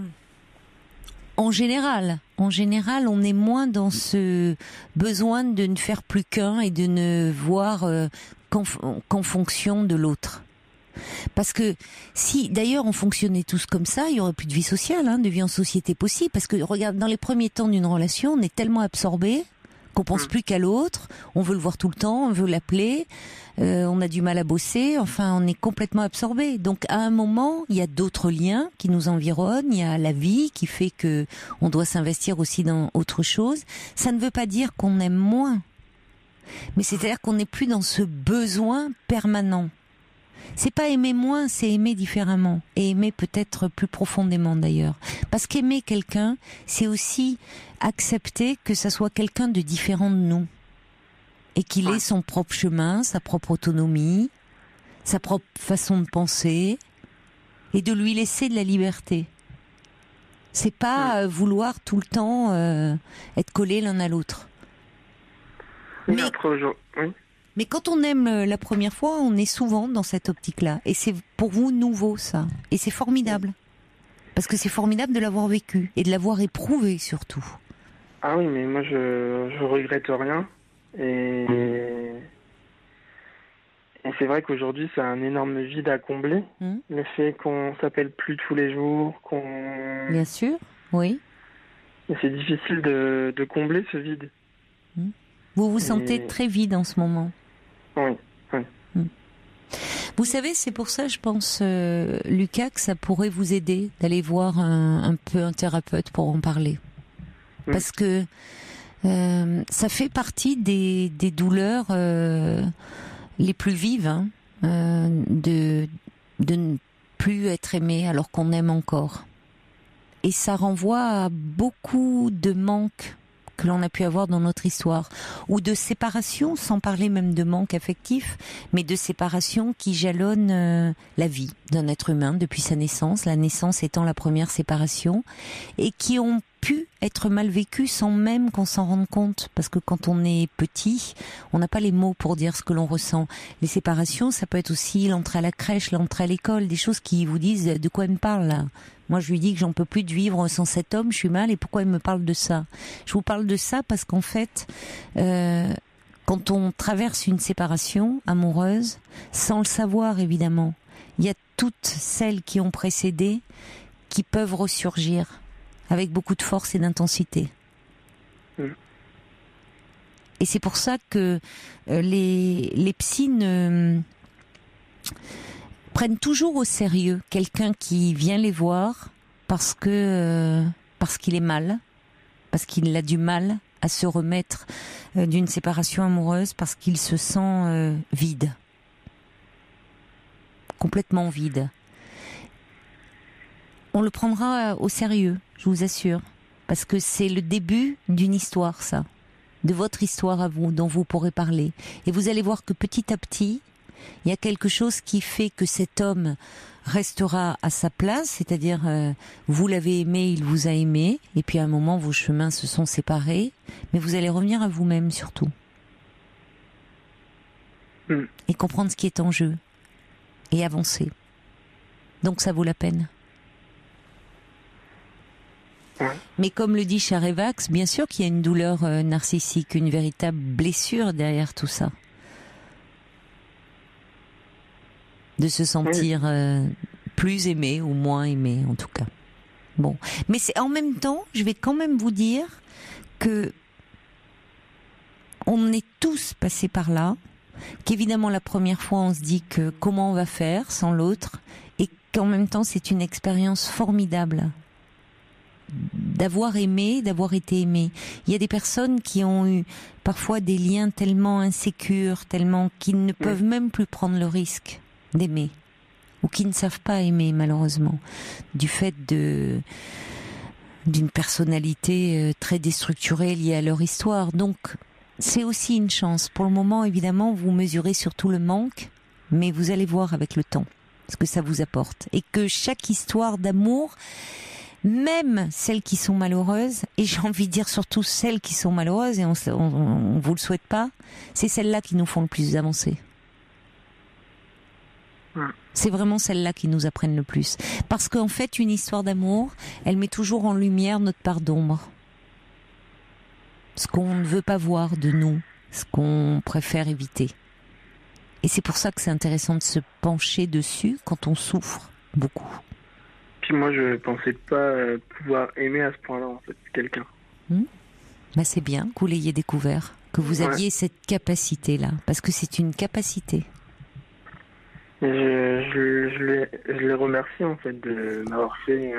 général, on est moins dans ce besoin de ne faire plus qu'un et de ne voir qu'en fonction de l'autre. Parce que si, d'ailleurs, on fonctionnait tous comme ça, il y aurait plus de vie sociale, de vie en société possible. Parce que, regarde, dans les premiers temps d'une relation, on est tellement absorbé qu'on pense plus qu'à l'autre, on veut le voir tout le temps, on veut l'appeler, on a du mal à bosser, enfin on est complètement absorbé. Donc à un moment, il y a d'autres liens qui nous environnent, il y a la vie qui fait que on doit s'investir aussi dans autre chose. Ça ne veut pas dire qu'on aime moins, mais c'est-à-dire qu'on n'est plus dans ce besoin permanent. C'est pas aimer moins, c'est aimer différemment. Et aimer peut-être plus profondément d'ailleurs. Parce qu'aimer quelqu'un, c'est aussi accepter que ça soit quelqu'un de différent de nous. Et qu'il ait son propre chemin, sa propre autonomie, sa propre façon de penser. Et de lui laisser de la liberté. C'est pas vouloir tout le temps être collés l'un à l'autre. Mais après, oui. Mais quand on aime la première fois, on est souvent dans cette optique-là. Et c'est pour vous nouveau, ça. Et c'est formidable. Parce que c'est formidable de l'avoir vécu. Et de l'avoir éprouvé, surtout. Ah oui, mais moi, je regrette rien. Et c'est vrai qu'aujourd'hui, c'est un énorme vide à combler. Le fait qu'on s'appelle plus tous les jours, qu'on... Bien sûr, oui. Et c'est difficile de combler ce vide. Vous vous sentez très vide en ce moment. Oui. Vous savez, c'est pour ça, je pense, Lucas, que ça pourrait vous aider d'aller voir un peu un thérapeute pour en parler. Parce que ça fait partie des douleurs les plus vives, de ne plus être aimé alors qu'on aime encore. Et ça renvoie à beaucoup de manques que l'on a pu avoir dans notre histoire, ou de séparation, sans parler même de manque affectif, mais de séparation qui jalonnent la vie d'un être humain depuis sa naissance, la naissance étant la première séparation, et qui ont pu être mal vécues sans même qu'on s'en rende compte, parce que quand on est petit, on n'a pas les mots pour dire ce que l'on ressent. Les séparations, ça peut être aussi l'entrée à la crèche, l'entrée à l'école, des choses qui vous disent de quoi elle me parle là. Moi, je lui dis que j'en peux plus de vivre sans cet homme, je suis mal, et pourquoi il me parle de ça? Je vous parle de ça parce qu'en fait, quand on traverse une séparation amoureuse, sans le savoir évidemment, il y a toutes celles qui ont précédé qui peuvent ressurgir avec beaucoup de force et d'intensité. Et c'est pour ça que les psys prennent toujours au sérieux quelqu'un qui vient les voir parce qu'il est mal, parce qu'il a du mal à se remettre d'une séparation amoureuse, parce qu'il se sent vide, complètement vide. On le prendra au sérieux, je vous assure, parce que c'est le début d'une histoire, ça, de votre histoire à vous, dont vous pourrez parler. Et vous allez voir que petit à petit, il y a quelque chose qui fait que cet homme restera à sa place, c'est-à-dire vous l'avez aimé, il vous a aimé, et puis à un moment vos chemins se sont séparés, mais vous allez revenir à vous-même surtout. Et comprendre ce qui est en jeu, et avancer. Donc ça vaut la peine. Mais comme le dit Charevax, bien sûr qu'il y a une douleur narcissique, une véritable blessure derrière tout ça. De se sentir plus aimé ou moins aimé, en tout cas. Bon, mais c'est en même temps, je vais quand même vous dire que on est tous passés par là. qu'évidemment la première fois on se dit que comment on va faire sans l'autre, et qu'en même temps c'est une expérience formidable d'avoir aimé, d'avoir été aimé. Il y a des personnes qui ont eu parfois des liens tellement insécures, tellement qu'ils ne peuvent même plus prendre le risque d'aimer, ou qui ne savent pas aimer malheureusement, du fait d'une personnalité très déstructurée liée à leur histoire. Donc c'est aussi une chance. Pour le moment, évidemment, vous mesurez surtout le manque, mais vous allez voir avec le temps ce que ça vous apporte. Et que chaque histoire d'amour, même celles qui sont malheureuses, et j'ai envie de dire surtout celles qui sont malheureuses, et on vous le souhaite pas, c'est celles-là qui nous font le plus avancer. C'est vraiment celles-là qui nous apprennent le plus. Parce qu'en fait, une histoire d'amour, elle met toujours en lumière notre part d'ombre. Ce qu'on ne veut pas voir de nous, ce qu'on préfère éviter. Et c'est pour ça que c'est intéressant de se pencher dessus quand on souffre beaucoup. Puis moi, je pensais pas pouvoir aimer à ce point-là, en fait, quelqu'un. Bah c'est bien que vous l'ayez découvert, que vous aviez cette capacité-là, parce que c'est une capacité. Je les remercie, en fait, de m'avoir fait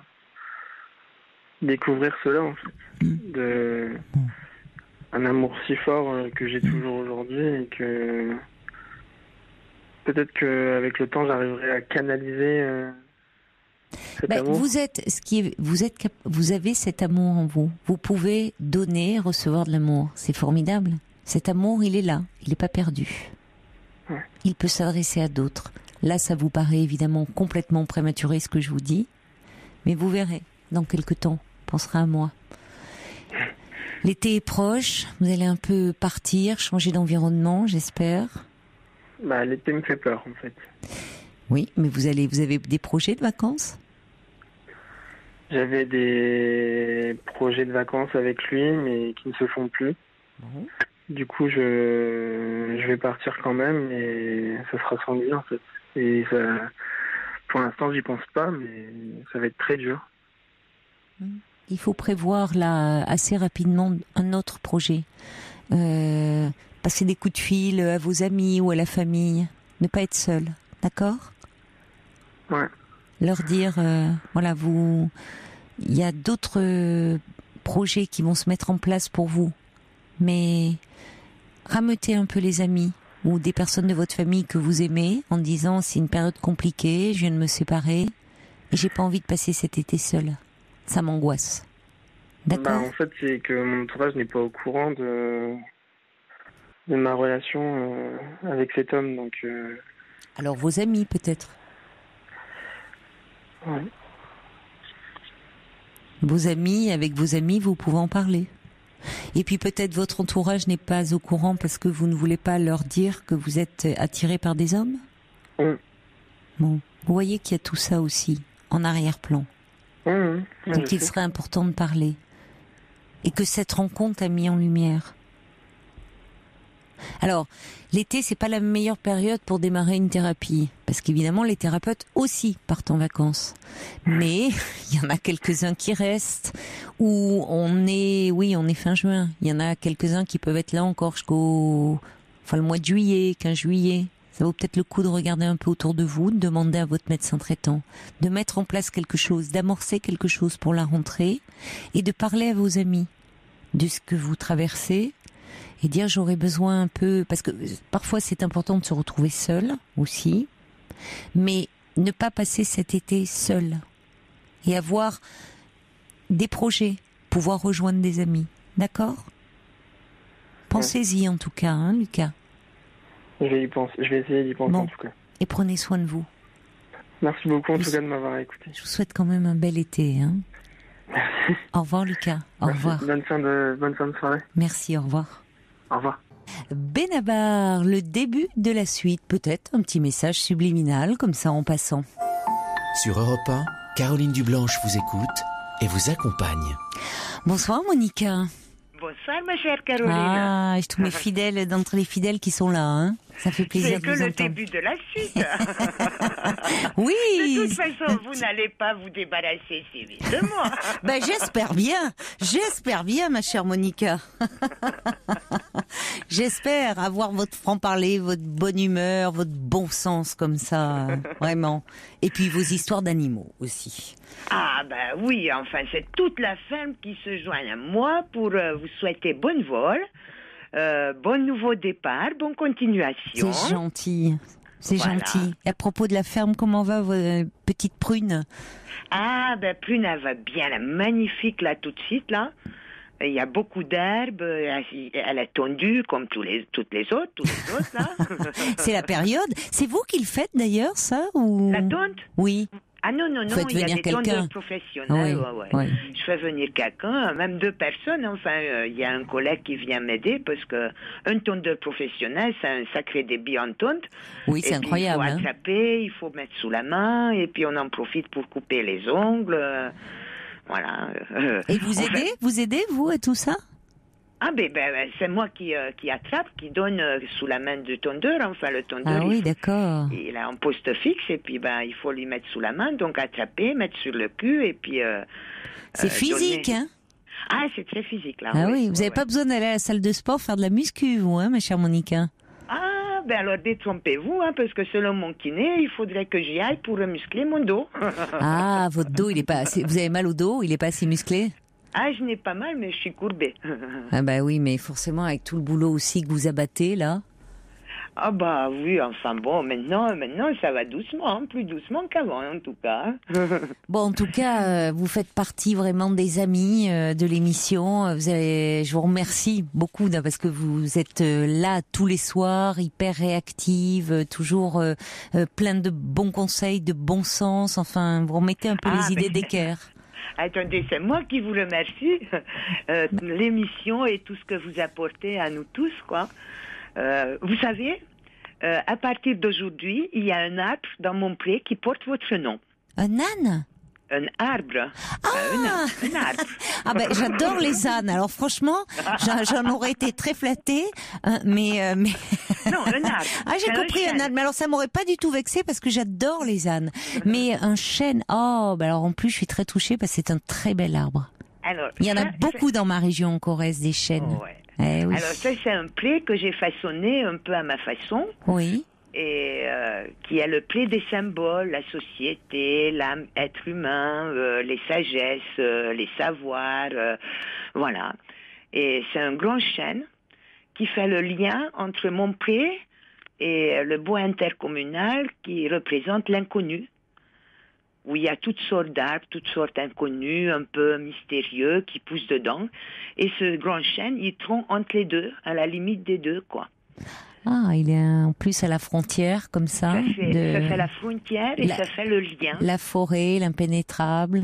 découvrir cela, en fait. Un amour si fort que j'ai toujours aujourd'hui, et que peut-être qu'avec le temps, j'arriverai à canaliser cet amour. Vous avez cet amour en vous. Vous pouvez donner et recevoir de l'amour. C'est formidable. Cet amour, il est là. Il n'est pas perdu. Il peut s'adresser à d'autres. Là, ça vous paraît évidemment complètement prématuré ce que je vous dis, mais vous verrez, dans quelque temps, on pensera à moi. L'été est proche, vous allez un peu partir, changer d'environnement, j'espère. L'été me fait peur, en fait. Oui, mais vous avez des projets de vacances ? J'avais des projets de vacances avec lui, mais qui ne se font plus. Du coup, je vais partir quand même, et ça sera sans lui, en fait. Et ça, pour l'instant, j'y pense pas, mais ça va être très dur. Il faut prévoir là assez rapidement un autre projet. Passer des coups de fil à vos amis ou à la famille. Ne pas être seul, d'accord ? Ouais. Leur dire, il y a d'autres projets qui vont se mettre en place pour vous. Mais rameutez un peu les amis ou des personnes de votre famille que vous aimez en disant c'est une période compliquée, je viens de me séparer et j'ai pas envie de passer cet été seul. Ça m'angoisse. D'accord ? En fait, c'est que mon entourage n'est pas au courant de ma relation avec cet homme, donc... Alors vos amis peut-être ? Ouais. Avec vos amis, vous pouvez en parler. Et puis peut-être votre entourage n'est pas au courant parce que vous ne voulez pas leur dire que vous êtes attiré par des hommes ? Bon, vous voyez qu'il y a tout ça aussi, en arrière-plan. Donc il serait important de parler. Et que cette rencontre a mis en lumière. Alors, l'été, c'est pas la meilleure période pour démarrer une thérapie. Parce qu'évidemment, les thérapeutes aussi partent en vacances. Mais, il y en a quelques-uns qui restent. Où on est fin juin. Il y en a quelques-uns qui peuvent être là encore jusqu'au, le mois de juillet, 15 juillet. Ça vaut peut-être le coup de regarder un peu autour de vous, de demander à votre médecin traitant, de mettre en place quelque chose, d'amorcer quelque chose pour la rentrée, et de parler à vos amis de ce que vous traversez, et dire j'aurais besoin un peu, parce que parfois c'est important de se retrouver seul aussi, mais ne pas passer cet été seul, et avoir des projets, pouvoir rejoindre des amis, d'accord ? Pensez-y en tout cas, hein, Lucas ? Je vais essayer d'y penser en tout cas. Et prenez soin de vous. Merci beaucoup en tout cas de m'avoir écouté. Je vous souhaite quand même un bel été. Hein. Merci. Au revoir Lucas. Au revoir. Bonne fin de soirée. Merci, au revoir. Au revoir. Benabar, le début de la suite. Peut-être un petit message subliminal comme ça en passant. Sur Europe 1, Caroline Dublanche vous écoute et vous accompagne. Bonsoir Monica. Bonsoir ma chère Caroline. Ah, je trouve mes fidèles, d'entre les fidèles qui sont là, hein. Ça fait plaisir de vous entendre. C'est que le début de la suite. Oui. De toute façon, vous n'allez pas vous débarrasser si vite de moi. J'espère bien, ma chère Monica. J'espère avoir votre franc-parler, votre bonne humeur, votre bon sens comme ça, vraiment. Et puis vos histoires d'animaux aussi. Ah ben oui, enfin c'est toute la ferme qui se joint à moi pour vous souhaiter bonne vol, bon nouveau départ, bonne continuation. C'est gentil. C'est gentil. Et à propos de la ferme, comment va votre petite prune? Ah ben Prune, elle va bien, elle est magnifique là tout de suite là. Il y a beaucoup d'herbes, elle est tondue comme tous les autres là. C'est la période. C'est vous qui le faites d'ailleurs, ça ou... La tonte? Oui. Ah non, il y a des tondeurs professionnels. Oui. Je fais venir quelqu'un, même 2 personnes. Enfin, il y a un collègue qui vient m'aider parce que un tondeur professionnel, c'est un sacré débit en tonte. Oui, c'est incroyable. Il faut attraper, il faut mettre sous la main, et puis on en profite pour couper les ongles. Voilà. Et vous aidez, vous, à tout ça? Ah ben c'est moi qui attrape, qui donne sous la main du tondeur. Enfin, le tondeur, ah oui, d'accord. Il a un poste fixe et puis il faut lui mettre sous la main, donc attraper, mettre sur le cul et puis... c'est physique, donner... hein? Ah, c'est très physique, là. Ah oui, vous n'avez pas besoin d'aller à la salle de sport faire de la muscu, vous, hein, ma chère Monica? Ah, ben alors détrompez-vous, hein, parce que selon mon kiné, il faudrait que j'y aille pour muscler mon dos. Ah, votre dos, il est pas assez... Vous avez mal au dos, il est pas assez musclé? Ah, je n'ai pas mal, mais je suis courbée. Ah bah oui, mais forcément, avec tout le boulot aussi que vous abattez, là. Ah bah oui, enfin bon, maintenant ça va doucement, hein, plus doucement qu'avant en tout cas. Bon, en tout cas, vous faites partie vraiment des amis de l'émission. Je vous remercie beaucoup parce que vous êtes là tous les soirs, hyper réactive, toujours plein de bons conseils, de bon sens. Enfin, vous remettez un peu les idées d'équerre. Attendez, c'est moi qui vous remercie. L'émission et tout ce que vous apportez à nous tous, quoi. Vous savez, à partir d'aujourd'hui, il y a un arbre dans mon pré qui porte votre nom. Un âne? Un arbre. Un arbre. Ah ben, j'adore les ânes. Alors franchement, j'en aurais été très flattée, mais... Non, un arbre. Ah, j'ai compris, un âne. Mais alors, ça m'aurait pas du tout vexé parce que j'adore les ânes. Mais un chêne, oh, ben alors en plus, je suis très touchée parce que c'est un très bel arbre. Alors, il y en a beaucoup dans ma région en Corrèze, des chênes. Oh, ouais. Eh oui. Alors ça, c'est un plait que j'ai façonné un peu à ma façon. Oui. Et qui est le plait des symboles, la société, l'âme, être humain, les sagesses, les savoirs, voilà. Et c'est un grand chêne qui fait le lien entre mon pré et le bois intercommunal qui représente l'inconnu, où il y a toutes sortes d'arbres, toutes sortes inconnus, un peu mystérieux, qui poussent dedans. Et ce grand chêne, il tronc entre les deux, à la limite des deux, quoi. Ah, il est en plus à la frontière, comme ça. Ça fait la frontière et ça fait le lien. La forêt, l'impénétrable.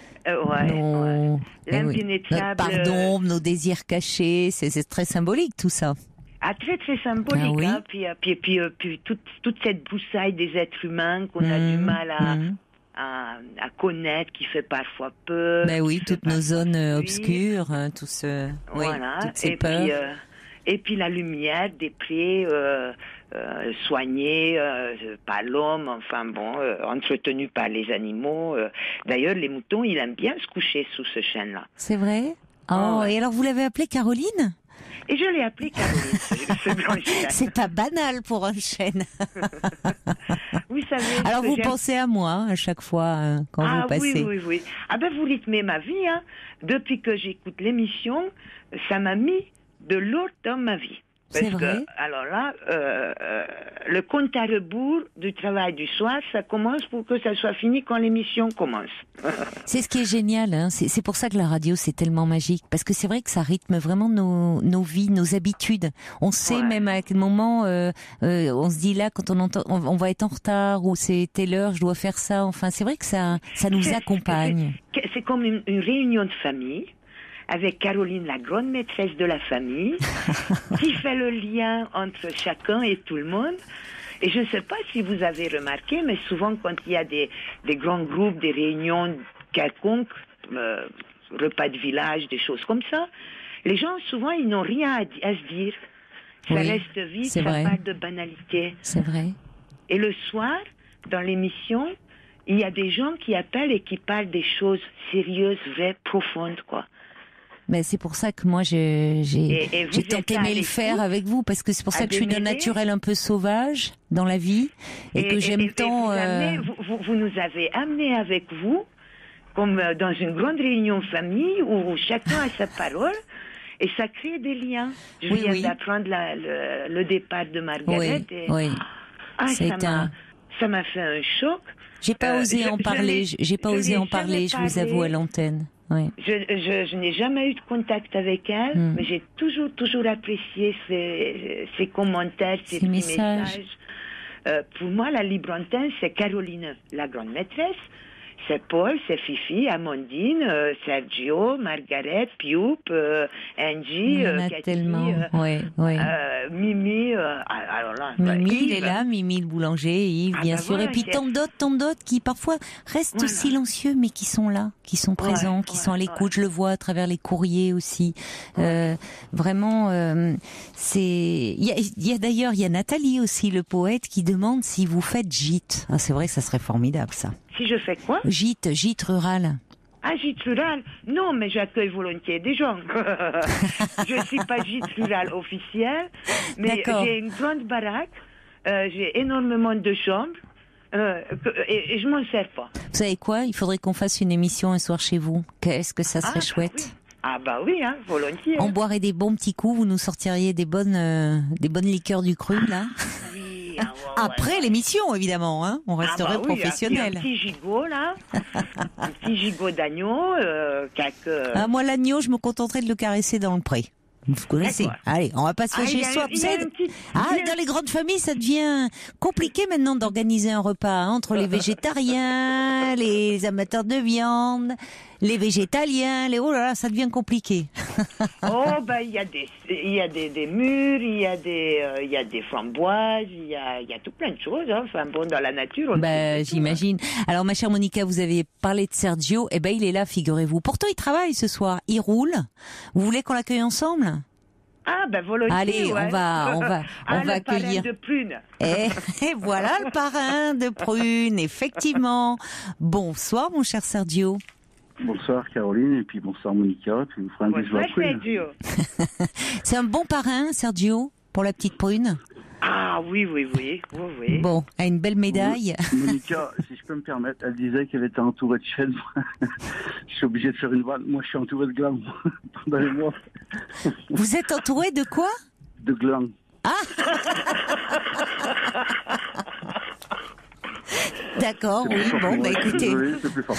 L'impénétrable. Notre pardon, nos désirs cachés, c'est très symbolique tout ça. Ah, très très symbolique. Ah, oui. Hein. Puis toute cette broussaille des êtres humains qu'on a du mal à connaître, qui fait parfois peur. Ben oui, toutes nos zones obscures, tout ce, voilà. toutes ces peurs. Et puis la lumière des prés soignés par l'homme, enfin bon, entretenus par les animaux. D'ailleurs, les moutons, ils aiment bien se coucher sous ce chêne-là. C'est vrai? Oh, ouais. Et alors vous l'avez appelée Caroline? Et je l'ai appelée Caroline, ce grand chêne. C'est pas banal pour un chêne. Vous savez. Alors vous pensez à moi à chaque fois quand vous passez. Oui. Ah ben vous rythmez ma vie, hein. Depuis que j'écoute l'émission, ça m'a mis de l'eau dans ma vie. Parce que, alors là, le compte à rebours du travail du soir, ça commence pour que ça soit fini quand l'émission commence. C'est ce qui est génial, hein. C'est pour ça que la radio, c'est tellement magique. Parce que c'est vrai que ça rythme vraiment nos vies, nos habitudes. On sait même à quel moment, on se dit là, quand on entend, on va être en retard, ou c'est telle heure, je dois faire ça. Enfin, c'est vrai que ça nous accompagne. C'est comme une réunion de famille, avec Caroline, la grande maîtresse de la famille, qui fait le lien entre chacun et tout le monde. Et je ne sais pas si vous avez remarqué, mais souvent quand il y a des grands groupes, des réunions quelconques, repas de village, des choses comme ça, les gens, souvent, ils n'ont rien à se dire. Ça reste vite, ça parle de banalité. C'est vrai. Et le soir, dans l'émission, il y a des gens qui appellent et qui parlent des choses sérieuses, vraies, profondes, quoi. Mais c'est pour ça que moi j'ai tant aimé le faire avec vous, parce que c'est pour ça que je suis d'un naturel un peu sauvage dans la vie et que j'aime tant. Vous nous avez amenés avec vous, comme dans une grande réunion famille où chacun a sa parole. Et ça crée des liens. Je viens d'apprendre le départ de Margaret. Ça m'a fait un choc. J'ai pas osé en parler. J'ai pas osé en parler. Je vous avoue à l'antenne. Oui. Je n'ai jamais eu de contact avec elle, mais j'ai toujours apprécié ses commentaires, ses petits messages. Pour moi, la libre antenne, c'est Caroline, la grande maîtresse. C'est Paul, c'est Fifi, Amandine, Sergio, Margaret, Pioup, Angie, Cathy, tellement. Mimi. Alors là, Mimi, il est là, Mimi le boulanger, Yves, bien sûr. Et puis tant d'autres qui parfois restent silencieux, mais qui sont là, qui sont présents, qui sont à l'écoute. Je le vois à travers les courriers aussi. Vraiment, c'est. Il y a Nathalie aussi, le poète, qui demande si vous faites gîte. Ah, c'est vrai que ça serait formidable, ça. Si je fais quoi? Gîte rural. Ah, gîte rural? Non, mais j'accueille volontiers des gens. Je suis pas gîte rural officiel, mais j'ai une grande baraque, j'ai énormément de chambres, et je m'en sers pas. Vous savez quoi? Il faudrait qu'on fasse une émission un soir chez vous. Qu'est-ce que ça serait chouette? Oui. Ah bah oui, volontiers. On boirait des bons petits coups, vous nous sortiriez des bonnes liqueurs du cru, là. Après l'émission, évidemment, on resterait professionnel. Un petit gigot, là. Un petit gigot d'agneau, moi, l'agneau, je me contenterais de le caresser dans le pré. Vous connaissez. Allez, on va pas se fâcher ce soir. Dans les grandes familles, ça devient compliqué maintenant d'organiser un repas entre les végétariens, les amateurs de viande, les végétaliens, oh là là, ça devient compliqué. Il y a des mûres, il y a des framboises, il y a tout plein de choses. Enfin bon, dans la nature. J'imagine. Alors, ma chère Monica, vous avez parlé de Sergio. Il est là, figurez-vous. Pourtant, il travaille ce soir. Il roule. Vous voulez qu'on l'accueille ensemble? Ah, volontiers. Allez, on va accueillir. Le parrain de Prune. Et voilà le parrain de Prune, effectivement. Bonsoir, mon cher Sergio. Bonsoir Caroline, et puis bonsoir Monica, et puis vous ferez un bisou à Prune. Sergio. C'est un bon parrain, Sergio, pour la petite Prune? Ah oui. Bon, a une belle médaille. Monica, si je peux me permettre, elle disait qu'elle était entourée de chênes. Je suis obligé de faire une vanne. Moi, je suis entouré de glands. Pardonnez-moi. Vous êtes entouré de quoi? De glands. Ah. D'accord, oui, bon, écoutez. Désolé, c'est plus fort.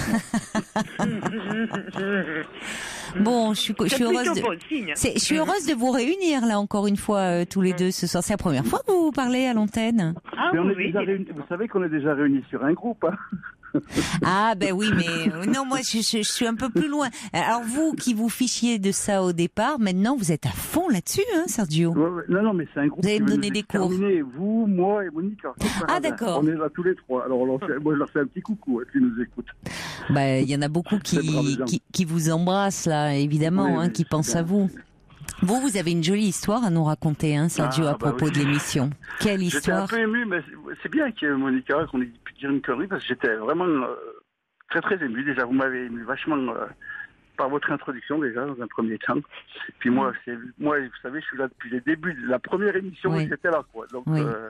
Bon, je suis heureuse de vous réunir là encore une fois tous les deux ce soir. C'est la première fois que vous parlez à l'antenne. Ah oui. Vous savez qu'on est déjà réunis sur un groupe. Ah oui, mais non, moi je suis un peu plus loin. Alors vous qui vous fichiez de ça au départ, maintenant vous êtes à fond là-dessus, Sergio. Non, mais c'est un groupe. Vous allez me donner des cours. Vous, moi et Monica. D'accord. On est là tous les trois. Alors moi je leur fais un petit coucou qui nous écoute. Il y en a beaucoup qui vous embrassent là, évidemment, qui pensent à vous. Vous avez une jolie histoire à nous raconter, Sergio, à propos de l'émission. Quelle histoire? J'étais un peu ému, mais c'est bien qu'il y ait Monica, qu'on ait pu dire une connerie, parce que j'étais vraiment très très ému. Déjà, vous m'avez ému vachement par votre introduction, déjà, dans un premier temps. Puis moi, vous savez, je suis là depuis les débuts de la première émission, et c'était là, quoi. Donc,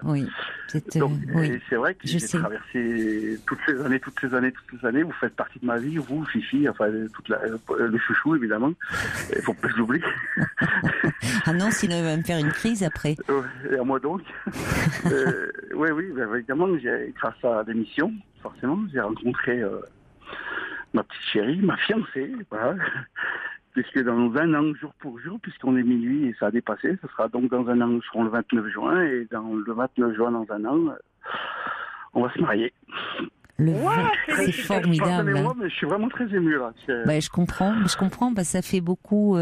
et c'est vrai que j'ai traversé toutes ces années, vous faites partie de ma vie, vous, Fifi, enfin, le chouchou, évidemment. Il faut pas que j'oublie. Ah non, sinon il va me faire une crise après. Et à moi donc. Oui, évidemment, grâce à l'émission, forcément, j'ai rencontré ma petite chérie, ma fiancée, voilà. Puisque dans un an, jour pour jour, puisqu'on est minuit et ça a dépassé, ce sera donc dans un an, nous serons le 29 juin, et dans le 29 juin, dans un an, on va se marier. C'est formidable. Pardonnez-moi, mais je suis vraiment très ému là. Je comprends, ça fait beaucoup.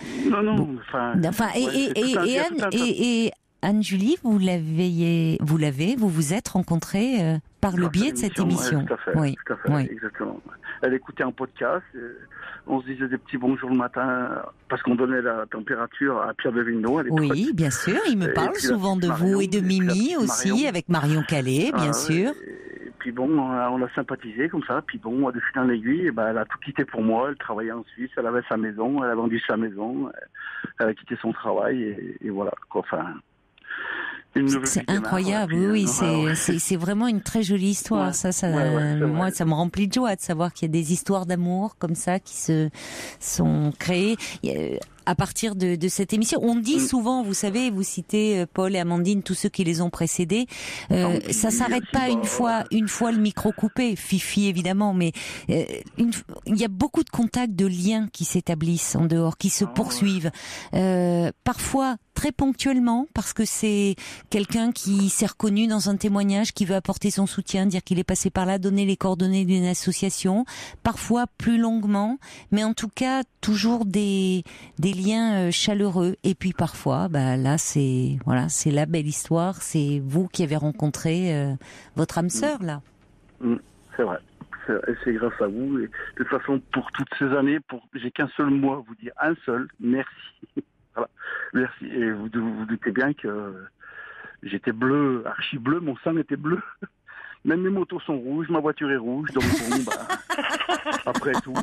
Et Anne-Julie, vous vous êtes rencontrés par le biais de cette émission. Tout à fait, exactement. Elle écoutait un podcast, on se disait des petits bonjours le matin, parce qu'on donnait la température à Pierre de Vigneault à l'époque. Oui, bien sûr, il me parle souvent de vous et de Mimi aussi, avec Marion Calais, bien sûr. puis bon, on a sympathisé comme ça. Puis bon, de fil en aiguille, elle a tout quitté pour moi. Elle travaillait en Suisse, elle avait sa maison, elle a vendu sa maison, elle a quitté son travail et voilà. Enfin, c'est incroyable, oui, c'est vraiment une très jolie histoire. Ouais. Moi, ça me remplit de joie de savoir qu'il y a des histoires d'amour comme ça qui se sont créées à partir de cette émission. On dit souvent, vous savez, vous citez Paul et Amandine, tous ceux qui les ont précédés, ça s'arrête pas une fois le micro coupé, Fifi évidemment, mais il y a beaucoup de contacts, de liens qui s'établissent en dehors, qui se poursuivent, parfois très ponctuellement, parce que c'est quelqu'un qui s'est reconnu dans un témoignage, qui veut apporter son soutien, dire qu'il est passé par là, donner les coordonnées d'une association, parfois plus longuement, mais en tout cas toujours des liens chaleureux. Et puis parfois, là c'est la belle histoire, c'est vous qui avez rencontré votre âme sœur là. C'est vrai. C'est grâce à vous. Et de toute façon, pour toutes ces années, j'ai qu'un seul mot à vous dire, un seul, merci. Voilà. Merci. Et vous doutez bien que j'étais bleu, archi bleu, mon sang était bleu. Même mes motos sont rouges, ma voiture est rouge, donc bon, après tout.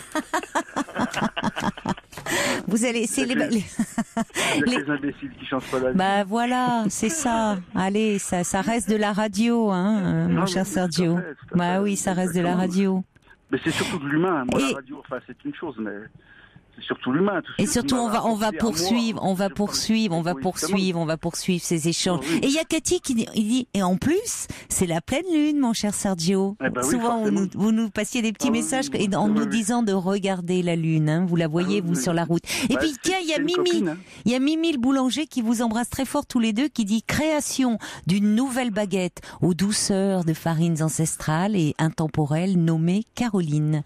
Vous allez, il y a les imbéciles qui changent pas d'avis. Voilà, c'est ça. Allez, ça reste de la radio, mon cher Sergio. Tout à fait. Oui, ça reste de la radio. Mais c'est surtout de l'humain. Moi, la radio, c'est une chose, mais c'est surtout l'humain. Et surtout, on va poursuivre ces échanges. Oui. Et il y a Cathy qui dit, et en plus, c'est la pleine lune, mon cher Sergio. Souvent, vous nous passiez des petits messages en nous disant de regarder la lune. Vous la voyez, vous, sur la route. Et puis, tiens, il y a Mimi. Copine, hein. Il y a Mimi le boulanger qui vous embrasse très fort tous les deux, qui dit création d'une nouvelle baguette aux douceurs de farines ancestrales et intemporelles nommée Caroline.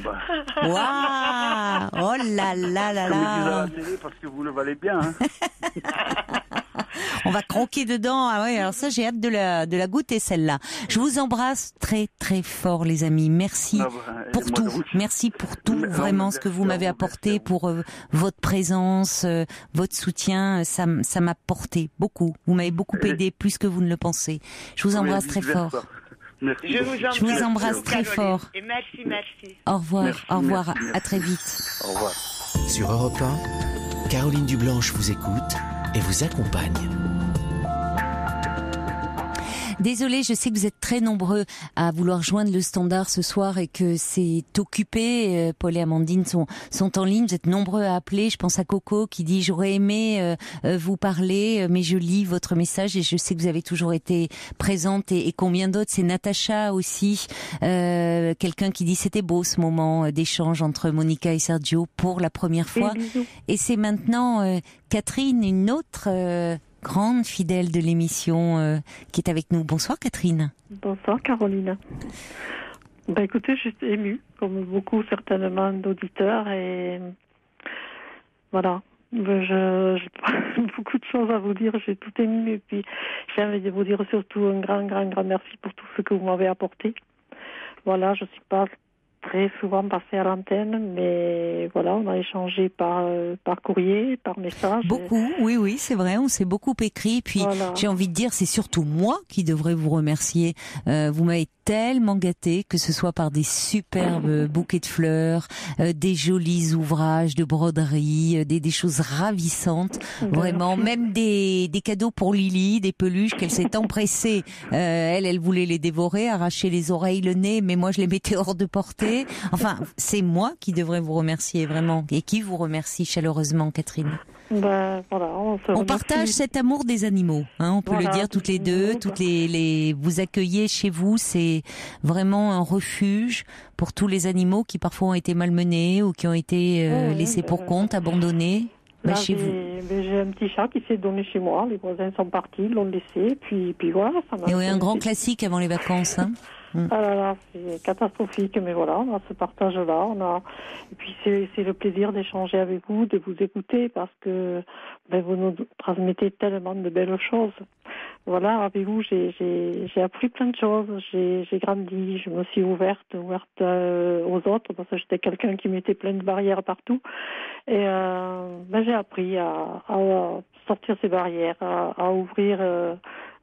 Waouh! Oh là là là Comme ils disent à là! la télé, parce que vous le valez bien. Hein. On va croquer dedans. Ah ouais, alors ça, j'ai hâte de la goûter, celle-là. Je vous embrasse très très fort, les amis. Merci pour tout. Merci pour tout, vraiment, ce que vous m'avez apporté, pour votre présence, votre soutien. Ça m'a porté beaucoup. Vous m'avez beaucoup aidé, plus que vous ne le pensez. Je vous embrasse très fort. Merci. Je vous embrasse très fort. Et merci. Au revoir, Merci. à très vite. Au revoir. Sur Europe 1, Caroline Dublanche vous écoute et vous accompagne. Désolée, je sais que vous êtes très nombreux à vouloir joindre le standard ce soir et que c'est occupé. Paul et Amandine sont en ligne. Vous êtes nombreux à appeler. Je pense à Coco qui dit « J'aurais aimé vous parler, mais je lis votre message et je sais que vous avez toujours été présente. » Et combien d'autres? C'est Natacha aussi, quelqu'un qui dit « C'était beau ce moment d'échange entre Monica et Sergio pour la première fois. » Et c'est maintenant Catherine, une autre... grande fidèle de l'émission qui est avec nous. Bonsoir Catherine. Bonsoir Caroline. Écoutez, je suis émue, comme beaucoup certainement d'auditeurs, et voilà. J'ai beaucoup de choses à vous dire, j'ai tout ému, et puis j'ai envie de vous dire surtout un grand merci pour tout ce que vous m'avez apporté. Voilà, je suis pas très souvent passé à l'antenne, mais voilà, on a échangé par courrier, par message. Beaucoup, oui, c'est vrai, on s'est beaucoup écrit. Puis j'ai envie de dire, c'est surtout moi qui devrais vous remercier. Vous m'avez tellement gâté, que ce soit par des superbes bouquets de fleurs, des jolis ouvrages de broderie, des choses ravissantes, vraiment, même des cadeaux pour Lily, des peluches qu'elle s'est empressée. Elle voulait les dévorer, arracher les oreilles, le nez, mais moi je les mettais hors de portée. Enfin, c'est moi qui devrais vous remercier vraiment, et qui vous remercie chaleureusement, Catherine. Voilà, on partage cet amour des animaux, on peut le dire toutes les deux, vous accueillez chez vous, c'est vraiment un refuge pour tous les animaux qui parfois ont été malmenés ou qui ont été laissés pour compte, abandonnés. Chez vous. J'ai un petit chat qui s'est donné chez moi, les voisins sont partis, l'ont laissé, puis voilà. Ça m'a un grand classique avant les vacances. Ah là là, c'est catastrophique, mais voilà, on a ce partage-là, et puis c'est le plaisir d'échanger avec vous, de vous écouter, parce que vous nous transmettez tellement de belles choses. Voilà, avec vous, j'ai appris plein de choses, j'ai grandi, je me suis ouverte aux autres, parce que j'étais quelqu'un qui mettait plein de barrières partout, et j'ai appris à sortir ces barrières, à ouvrir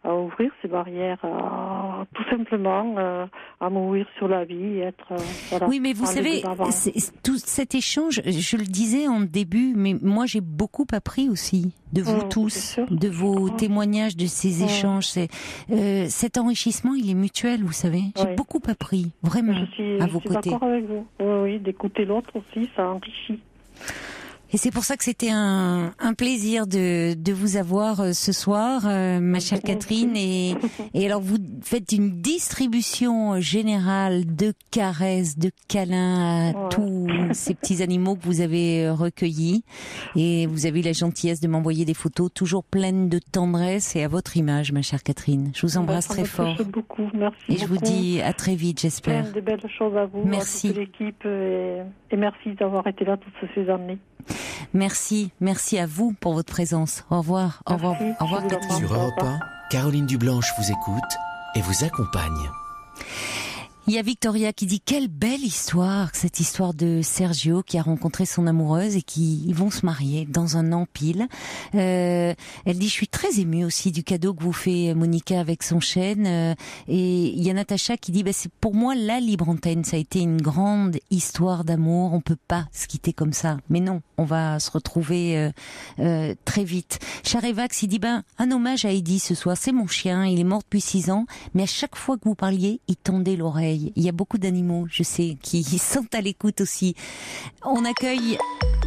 ouvrir ces barrières, tout simplement à m'ouvrir sur la vie, être voilà. Oui, mais vous savez, tout cet échange, je le disais en début, mais moi j'ai beaucoup appris aussi de vous tous, de vos témoignages, de ces échanges. Cet enrichissement, il est mutuel, vous savez. J'ai beaucoup appris, vraiment, à vos côtés. Je suis d'accord avec vous. Oui, d'écouter l'autre aussi, ça enrichit. Et c'est pour ça que c'était un plaisir de vous avoir ce soir, ma chère Catherine. Et alors, vous faites une distribution générale de caresses, de câlins à tous ces petits animaux que vous avez recueillis. Et vous avez eu la gentillesse de m'envoyer des photos toujours pleines de tendresse et à votre image, ma chère Catherine. Je vous embrasse très fort. Beaucoup. Merci et je vous dis à très vite, j'espère. Plein de belles choses à vous, merci. À toute l'équipe. Et merci d'avoir été là toutes ces années. Merci à vous pour votre présence. Au revoir. Au revoir Catherine. Sur Europe 1, Caroline Dublanche vous écoute et vous accompagne. Il y a Victoria qui dit quelle belle histoire, cette histoire de Sergio qui a rencontré son amoureuse et ils vont se marier dans un an pile. Elle dit je suis très émue aussi du cadeau que vous fait Monica avec son chêne. Et il y a Natacha qui dit c'est pour moi la libre antenne, ça a été une grande histoire d'amour. On peut pas se quitter comme ça, mais non, on va se retrouver très vite. Charevax il dit un hommage à Eddie ce soir. C'est mon chien, il est mort depuis 6 ans, mais à chaque fois que vous parliez, il tendait l'oreille. Il y a beaucoup d'animaux, je sais, qui sont à l'écoute aussi. On accueille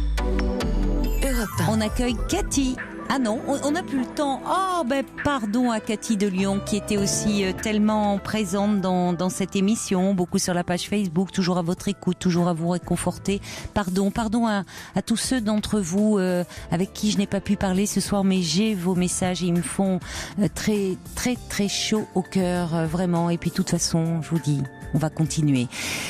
Cathy. Ah non, on n'a plus le temps. Oh, pardon à Cathy de Lyon qui était aussi tellement présente dans cette émission, beaucoup sur la page Facebook, toujours à votre écoute, toujours à vous réconforter. Pardon à tous ceux d'entre vous avec qui je n'ai pas pu parler ce soir, mais j'ai vos messages et ils me font très très très chaud au cœur, vraiment. Et puis de toute façon, je vous dis, on va continuer.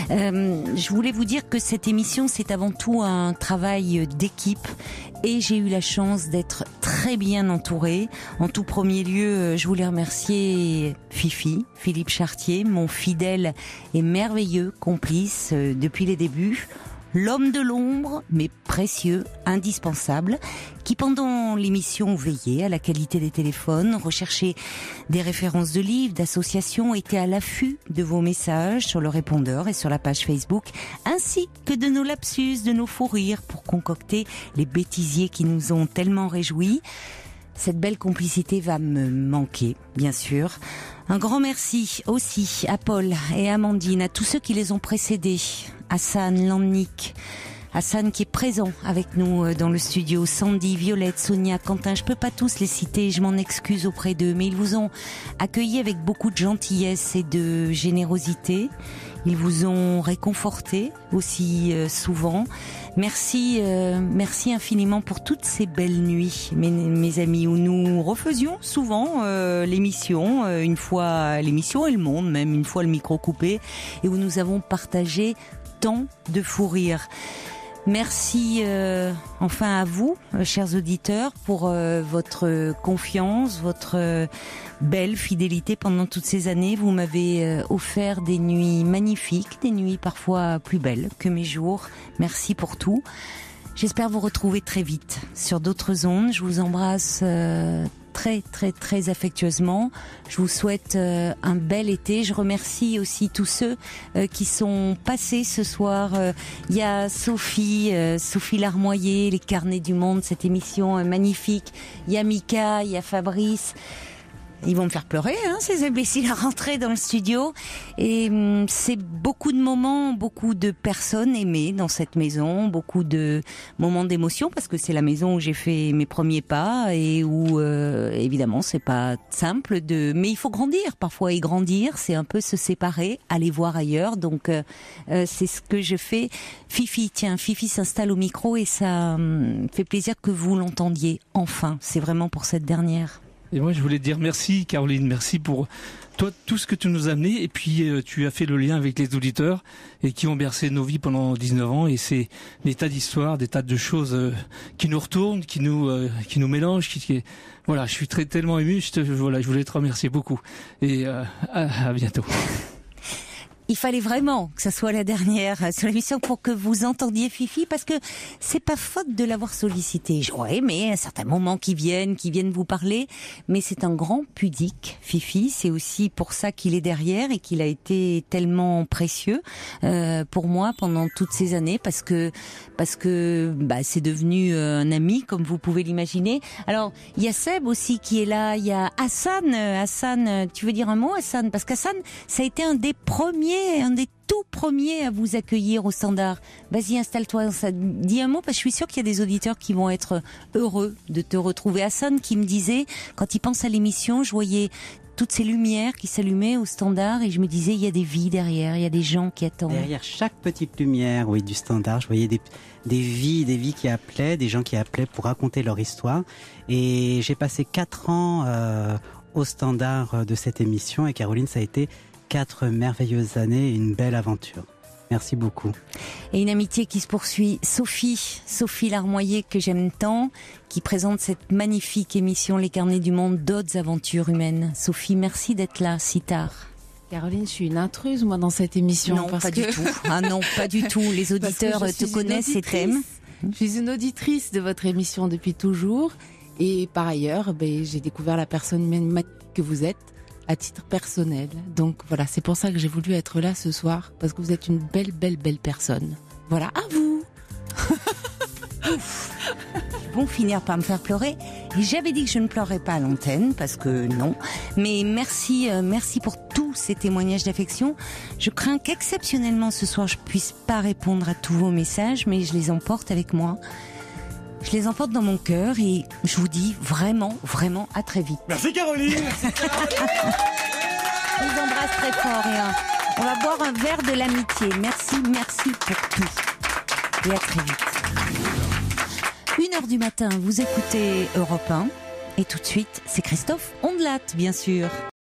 Je voulais vous dire que cette émission, c'est avant tout un travail d'équipe. Et j'ai eu la chance d'être très bien entourée. En tout premier lieu, je voulais remercier Philippe Chartier, mon fidèle et merveilleux complice depuis les débuts. L'homme de l'ombre, mais précieux, indispensable, qui pendant l'émission veillait à la qualité des téléphones, recherchait des références de livres, d'associations, était à l'affût de vos messages sur le répondeur et sur la page Facebook, ainsi que de nos lapsus, de nos fous rires pour concocter les bêtisiers qui nous ont tellement réjouis. Cette belle complicité va me manquer, bien sûr. Un grand merci aussi à Paul et à Amandine, à tous ceux qui les ont précédés. Hassan, Lannick, Hassan qui est présent avec nous dans le studio, Sandy, Violette, Sonia, Quentin, je peux pas tous les citer, je m'en excuse auprès d'eux, mais ils vous ont accueilli avec beaucoup de gentillesse et de générosité. Ils vous ont réconforté aussi souvent. Merci infiniment pour toutes ces belles nuits, mes amis, où nous refaisions souvent l'émission, une fois l'émission et le monde, même une fois le micro coupé, et où nous avons partagé tant de fou rire. Merci enfin à vous, chers auditeurs, pour votre confiance, votre belle fidélité pendant toutes ces années. Vous m'avez offert des nuits magnifiques, des nuits parfois plus belles que mes jours. Merci pour tout. J'espère vous retrouver très vite sur d'autres ondes. Je vous embrasse très très très affectueusement. Je vous souhaite un bel été. Je remercie aussi tous ceux qui sont passés ce soir. Il y a Sophie Larmoyer, Les Carnets du Monde, cette émission magnifique. Il y a Mika, il y a Fabrice. Ils vont me faire pleurer, ces imbéciles à rentrer dans le studio. Et c'est beaucoup de moments, beaucoup de personnes aimées dans cette maison, beaucoup de moments d'émotion, parce que c'est la maison où j'ai fait mes premiers pas et où, évidemment, c'est pas simple mais il faut grandir parfois. Et grandir, c'est un peu se séparer, aller voir ailleurs. Donc, c'est ce que je fais. Fifi s'installe au micro et ça fait plaisir que vous l'entendiez. Enfin, c'est vraiment pour cette dernière. Et moi, je voulais te dire merci, Caroline. Merci pour toi, tout ce que tu nous as amené. Et puis, tu as fait le lien avec les auditeurs et qui ont bercé nos vies pendant 19 ans. Et c'est des tas d'histoires, des tas de choses qui nous retournent, qui nous mélangent. Voilà, je suis tellement ému. Je voulais te remercier beaucoup. Et à bientôt. il fallait vraiment que ça soit la dernière sur l'émission pour que vous entendiez Fifi, parce que c'est pas faute de l'avoir sollicité. J'aurais aimé un certain moment qui vienne vous parler, mais c'est un grand pudique, Fifi. C'est aussi pour ça qu'il est derrière et qu'il a été tellement précieux pour moi pendant toutes ces années, parce que c'est devenu un ami, comme vous pouvez l'imaginer. Alors il y a Seb aussi qui est là, il y a Hassan. Hassan, tu veux dire un mot, Hassan? Parce qu'Hassan, ça a été un des tout premiers à vous accueillir au Standard. Vas-y, installe-toi, dis un mot, parce que je suis sûre qu'il y a des auditeurs qui vont être heureux de te retrouver. Hassan qui me disait, quand il pense à l'émission, je voyais toutes ces lumières qui s'allumaient au Standard et je me disais, il y a des vies derrière, il y a des gens qui attendent. Derrière chaque petite lumière, oui, du Standard, je voyais des vies qui appelaient, des gens qui appelaient pour raconter leur histoire. Et j'ai passé 4 ans au Standard de cette émission, et Caroline, ça a été 4 merveilleuses années et une belle aventure. Merci beaucoup. Et une amitié qui se poursuit. Sophie Larmoyer, que j'aime tant, qui présente cette magnifique émission Les Carnets du Monde, d'autres aventures humaines. Sophie, merci d'être là si tard. Caroline, je suis une intruse, moi, dans cette émission. Non, pas du tout. Ah non, pas du tout. Les auditeurs te connaissent et t'aiment. Je suis une auditrice de votre émission depuis toujours. Et par ailleurs, j'ai découvert la personne humaine que vous êtes à titre personnel. Donc voilà, c'est pour ça que j'ai voulu être là ce soir, parce que vous êtes une belle personne. Voilà, à vous. Ils vont finir par me faire pleurer. Et j'avais dit que je ne pleurais pas à l'antenne, parce que non. Mais merci pour tous ces témoignages d'affection. Je crains qu'exceptionnellement ce soir je puisse pas répondre à tous vos messages, mais je les emporte avec moi. Je les emporte dans mon cœur et je vous dis vraiment à très vite. Merci Caroline. Je vous embrasse très fort et on va boire un verre de l'amitié. Merci pour tout. Et à très vite. 1h du matin, vous écoutez Europe 1 et tout de suite, c'est Christophe Ondelat, bien sûr.